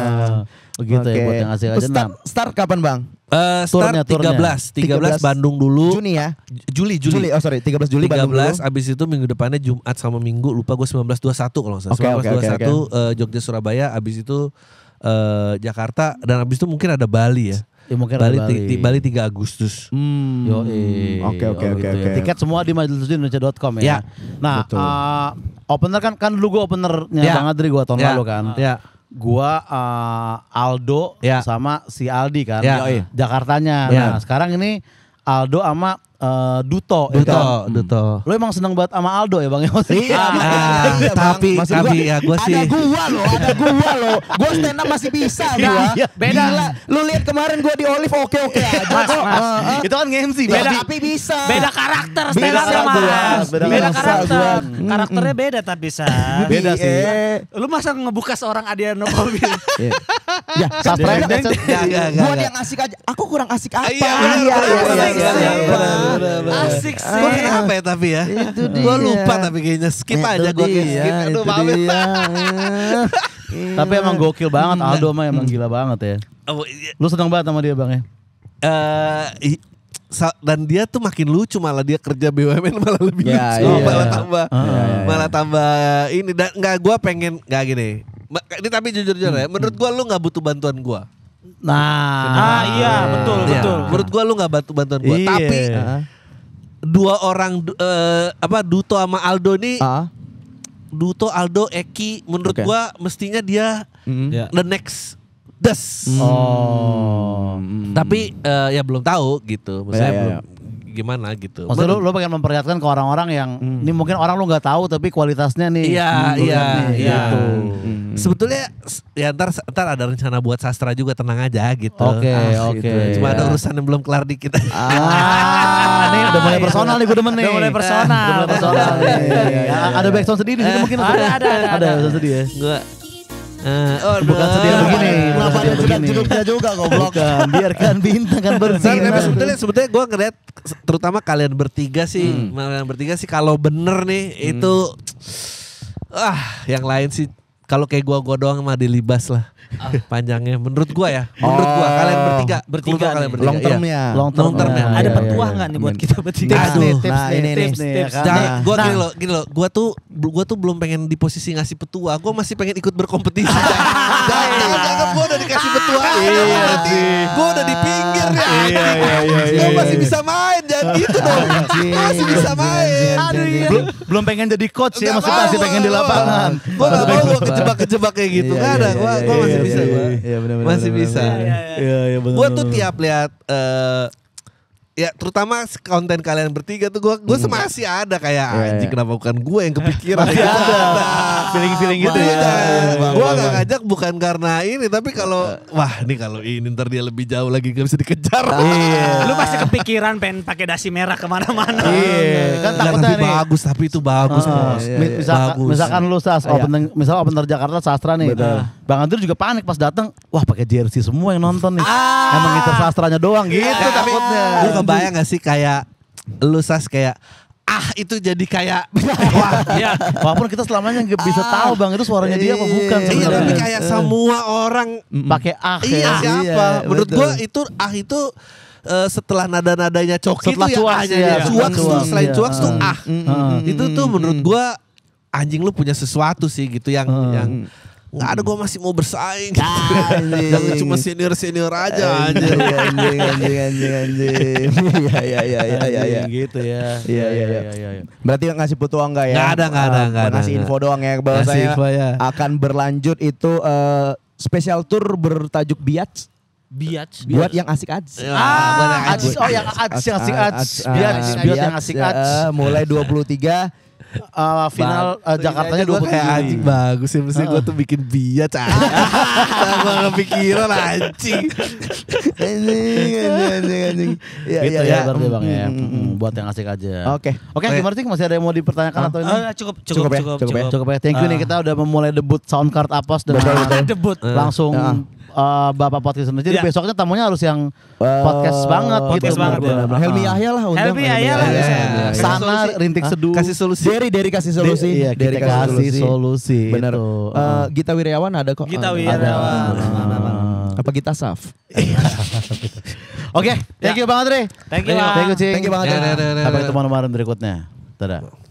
Begitu ya Oke. buat yang asik Terus aja. Start, Nah, start kapan bang? Eh, Turnya, start tiga belas, tiga belas Bandung dulu. Juni ya? Juli, Juli. Juli. Oh sorry, tiga belas Juli tiga Bandung belas dulu. abis itu minggu depannya Jumat sama Minggu, lupa gue sembilan belas dua puluh satu kalau nggak salah. Oke, sembilan belas oke, dua puluh satu oke, eh, Jogja Surabaya, abis itu eh, Jakarta dan abis itu mungkin ada Bali ya. ya mungkin Bali, ada ti- ti- Bali tiga Agustus. Hmm. Yo, Oke oke oke oke. Tiket semua di majelis indonesia dot com Ya, ya. Nah, betul. eh, opener kan kan dulu gue openernya Ya. Bang Adri gue tahun Ya. lalu kan. Ya. Gua eh, Aldo Ya. sama si Aldi kan. Ya. Yoi. Jakartanya. Ya. Nah, sekarang ini Aldo sama uh, Duto. Duto, ya kan? Duto. Lo emang seneng banget sama Aldo ya Bang? Iya, Ah, iya, Bang. tapi Maksud tapi gua, ya gue sih. ada gua loh, ada gua loh. Gua stand up masih bisa gua. Iya, beda. Gila, lu lihat kemarin gua di Olive oke-oke aja Mas, kok. mas. Heeh. Itu kan nge-M C Ya, Bang. tapi bisa. Beda karakter stand Bisa up-nya, gua. Mas. Beda Beda bisa karakter. gua. Karakternya beda tapi Sa. Beda sih. Eh, Lu masa ngebuka seorang Adiano mobil? Ya, sastra Deng, deng, deng. Gak, gak, gak, Buat gak. yang asik aja. Aku kurang asik apa? Iya, benar, Iya, benar, iya, benar, iya, asik iya, sih. iya. benar, benar. Asik sih. Gue kenapa ya tapi ya? Itu Gue dia. lupa tapi kayaknya skip Itu aja gue dia, skip. Aduh itu maaf ya. dia. Tapi emang gokil banget Aldo mah emang gila banget ya. Oh, iya. Lu seneng banget sama dia Bang ya? Eh, i- sa- dan dia tuh makin lucu malah dia kerja B U M N malah lebih Ya, lucu iya. malah tambah Ah. malah tambah ini dan nggak gue pengen nggak gini. Ma- Ini tapi jujur-jujur ya, menurut gue lu nggak butuh bantuan gue. Nah. Ah iya betul Iya. betul. Menurut gue lu nggak bantu bantuan gue. Iya. Tapi Heeh. dua orang du- eh, apa Duto sama Aldo nih, Ah. Duto, Aldo, Eki, menurut Oke. gue mestinya dia Mm. Ya. the next des. Oh. Tapi eh, ya belum tahu gitu. Maksudnya Ya, ya, belum gimana gitu. Maksudnya lu, lu pengen memperlihatkan ke orang-orang yang ini mungkin orang lu nggak tahu tapi kualitasnya nih. Iya, Hmm, lu iya, lihat nih, iya. gitu. Sebetulnya s- ya ntar, ntar ada rencana buat sastra juga, tenang aja gitu. Oke, Ah, oke. gitu. Cuma Iya. ada urusan yang belum kelar dikit. Ah, nih udah mulai personal nih gue demen nih. Udah mulai personal. Udah mulai personal nih. Iya, iya, iya. Ada backsound sedih di sini mungkin. Ada, ada, ada, Ada ada. backsound sedih ya. Gua eh, oh, Bukan sedih yang begini. Bukan Kenapa sedih ada yang begini. jeduk-jeduknya juga goblok? Bukan, biarkan bintang kan San, bersinar. emang sebetulnya sebetulnya gue ngeliat terutama kalian bertiga sih, kalian bertiga sih kalau bener nih itu ah yang lain sih kalau kayak gua gua doang mah dilibas lah. Panjangnya menurut gua ya. Menurut gua kalian bertiga, Bertiga Menurut gua kalian nih. bertiga. Long iya. termnya. Long term. Long term ya. Ada Iya, petuah iya, nggak iya. nih buat kita bertiga? Tips Aduh, nih, tips nah, nih, ini nih. tips nih. ya Tips. kan? Jangan, Nah, gua nah. gini loh, gini loh. Gua tuh, gua tuh belum pengen di posisi ngasih petua. Gua masih pengen ikut berkompetisi. Jangan, jangan, jangan. Gua udah dikasih petua. Iya Berarti sih. Gua udah di pinggir ya. Iya, iya, iya, iya, Gua masih iya. bisa main, jangan gitu dong. Anjing, Masih bisa anjing, main. anjing, Aduh, anjing. iya. Belum belum pengen jadi coach ya, Nggak masih mau, masih pengen di nggak mau. lapangan. Gua gak mau gua kejebak-kejebak kayak gitu. Iya, Gak ada. iya, Gua iya, gua iya, masih iya, bisa iya, gua. iya, benar, benar, Masih benar, bisa. benar. Iya, iya benar. Gue tuh tiap lihat eh ya terutama konten kalian bertiga tuh gue gue masih ada kayak Iya, anjing iya. kenapa bukan gue yang kepikiran Masih ada. Feeling-feeling gitu ya. Bang, Gue bang, gak bang. ngajak bukan karena ini tapi kalau wah ini kalau ini ntar dia lebih jauh lagi gak bisa dikejar. Iya. Lu pasti kepikiran pengen pakai dasi merah kemana-mana. Iya, kan Nggak, takutnya tapi nih. bagus tapi itu bagus Ah, bos. iya, mi- iya. misalkan, Bagus. misalkan lu sas Iya. open misal open Jakarta sastra nih. Betul. Bang Andrew juga panik pas datang, wah pakai jersey semua yang nonton nih. Ah. Emang inter sastranya doang gitu Nah, tapi takutnya. Lu kebayang gak sih kayak lu sas kayak ah itu jadi kayak wah Iya. Walaupun kita selamanya nggak bisa tahu Bang itu suaranya dia apa bukan iya tapi sebenarnya. kayak semua orang Pakai ah iya ya. siapa? Iya, Menurut betul. gua itu ah itu eh, setelah nada-nadanya Coki Setelah itu ya cuaks, ahnya ya, ya. setelah Cuaks tuh cuaks, selain iya. cuaks tuh Ah. ah. Ah. Itu tuh menurut gua anjing lu punya sesuatu sih gitu yang Hmm. yang nggak ada gua masih mau bersaing. Anjing. Jangan cuma senior-senior aja anjing. Anjing, anjing, anjing, anjing. Iya, iya, iya, iya, iya, iya. gitu ya. Iya, iya, iya. iya. Berarti ngasih petuah enggak ya? Nggak ada, nggak ada, Ah, nggak ada, Ngasih nggak. info doang ya Ngasih bahwasanya info ya. akan berlanjut itu eh, spesial tour bertajuk Biats Biats. buat yang asik ads. Ya, Ah, buat yang Ads, anjing. oh yang ads, yang asik ads, ah, biats, biats yang asik ya, ads. eh, mulai dua puluh tiga Uh, final uh, Jakartanya Gue dua puluh kayak tujuh anjing Juni. bagus ya mesti gue tuh bikin biat anjing. Gue kepikiran anjing. anjing, anjing, anjing, anjing. Iya, Gitu iya, ya iya. berarti Bang ya. Mm, mm, Mm, buat yang asik aja. Oke. Oke, gimana sih masih ada yang mau dipertanyakan atau ini? Ah, cukup, Cukup cukup, ya, cukup, cukup ya. Cukup ya. Thank you nih Ah. kita udah memulai debut Soundcard Apos dengan Betul, betul. Debut. langsung Ah. uh, Bapak podcast Jadi Iya. besoknya tamunya harus yang Eh, podcast banget podcast gitu. banget, bener-bener. ya. Helmi Ah. Yahya lah undang. Helmi Yahya lah, Yahya. bisa. Iya, Kasih Sana solusi. rintik Hah? seduh. Kasih solusi. Dari dari kasih solusi. Iya, dari kita kasih solusi. Bener. itu. Eh, Gita Wiryawan ada kok. Gita Ah, Wiryawan. ada. Apa Gita Saf? Oke, thank you Bang Andre. Thank you, Thank you, Bang. Cing. Thank you Bang Ya, Andre. ya, ya, ya, Sampai ya. ketemu kemarin berikutnya. Dadah.